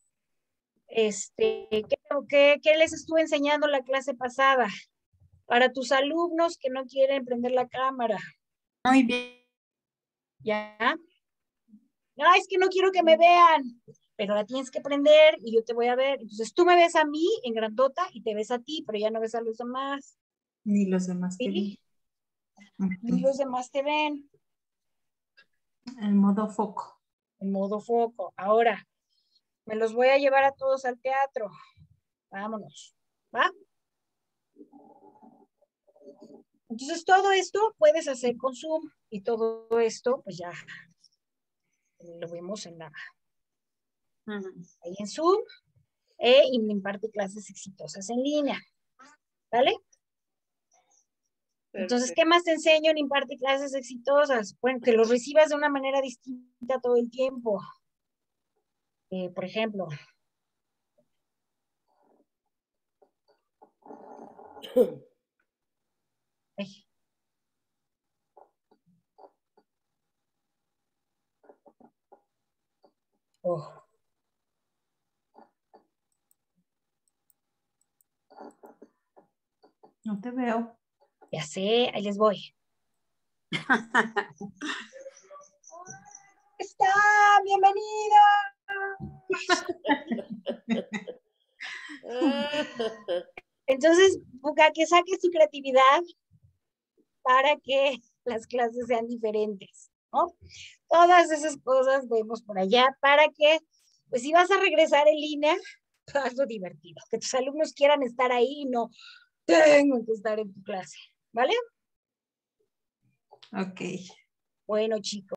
¿qué les estuve enseñando la clase pasada? Para tus alumnos que no quieren prender la cámara. Muy bien. ¿Ya? No, es que no quiero que me vean, pero la tienes que prender y yo te voy a ver. Entonces tú me ves a mí en grandota y te ves a ti, pero ya no ves a los demás. Ni los demás te ¿Sí? ven. Ni los demás te ven. En modo foco. En modo foco. Ahora, me los voy a llevar a todos al teatro. Vámonos. ¿Va? Entonces, todo esto puedes hacer con Zoom y todo esto, pues ya lo vemos ahí en Zoom y me imparte clases exitosas en línea. ¿Vale? Entonces, ¿qué más te enseño en imparte clases exitosas? Bueno, que los recibas de una manera distinta todo el tiempo. Por ejemplo, oh, No te veo. ya sé, ahí les voy. ¡Está! ¡Bienvenida! Entonces, busca que saques tu creatividad para que las clases sean diferentes, ¿no? Todas esas cosas vemos por allá para que, pues si vas a regresar en línea, hazlo divertido, que tus alumnos quieran estar ahí y no tengo que estar en tu clase, ¿vale? Ok. Bueno, chicos.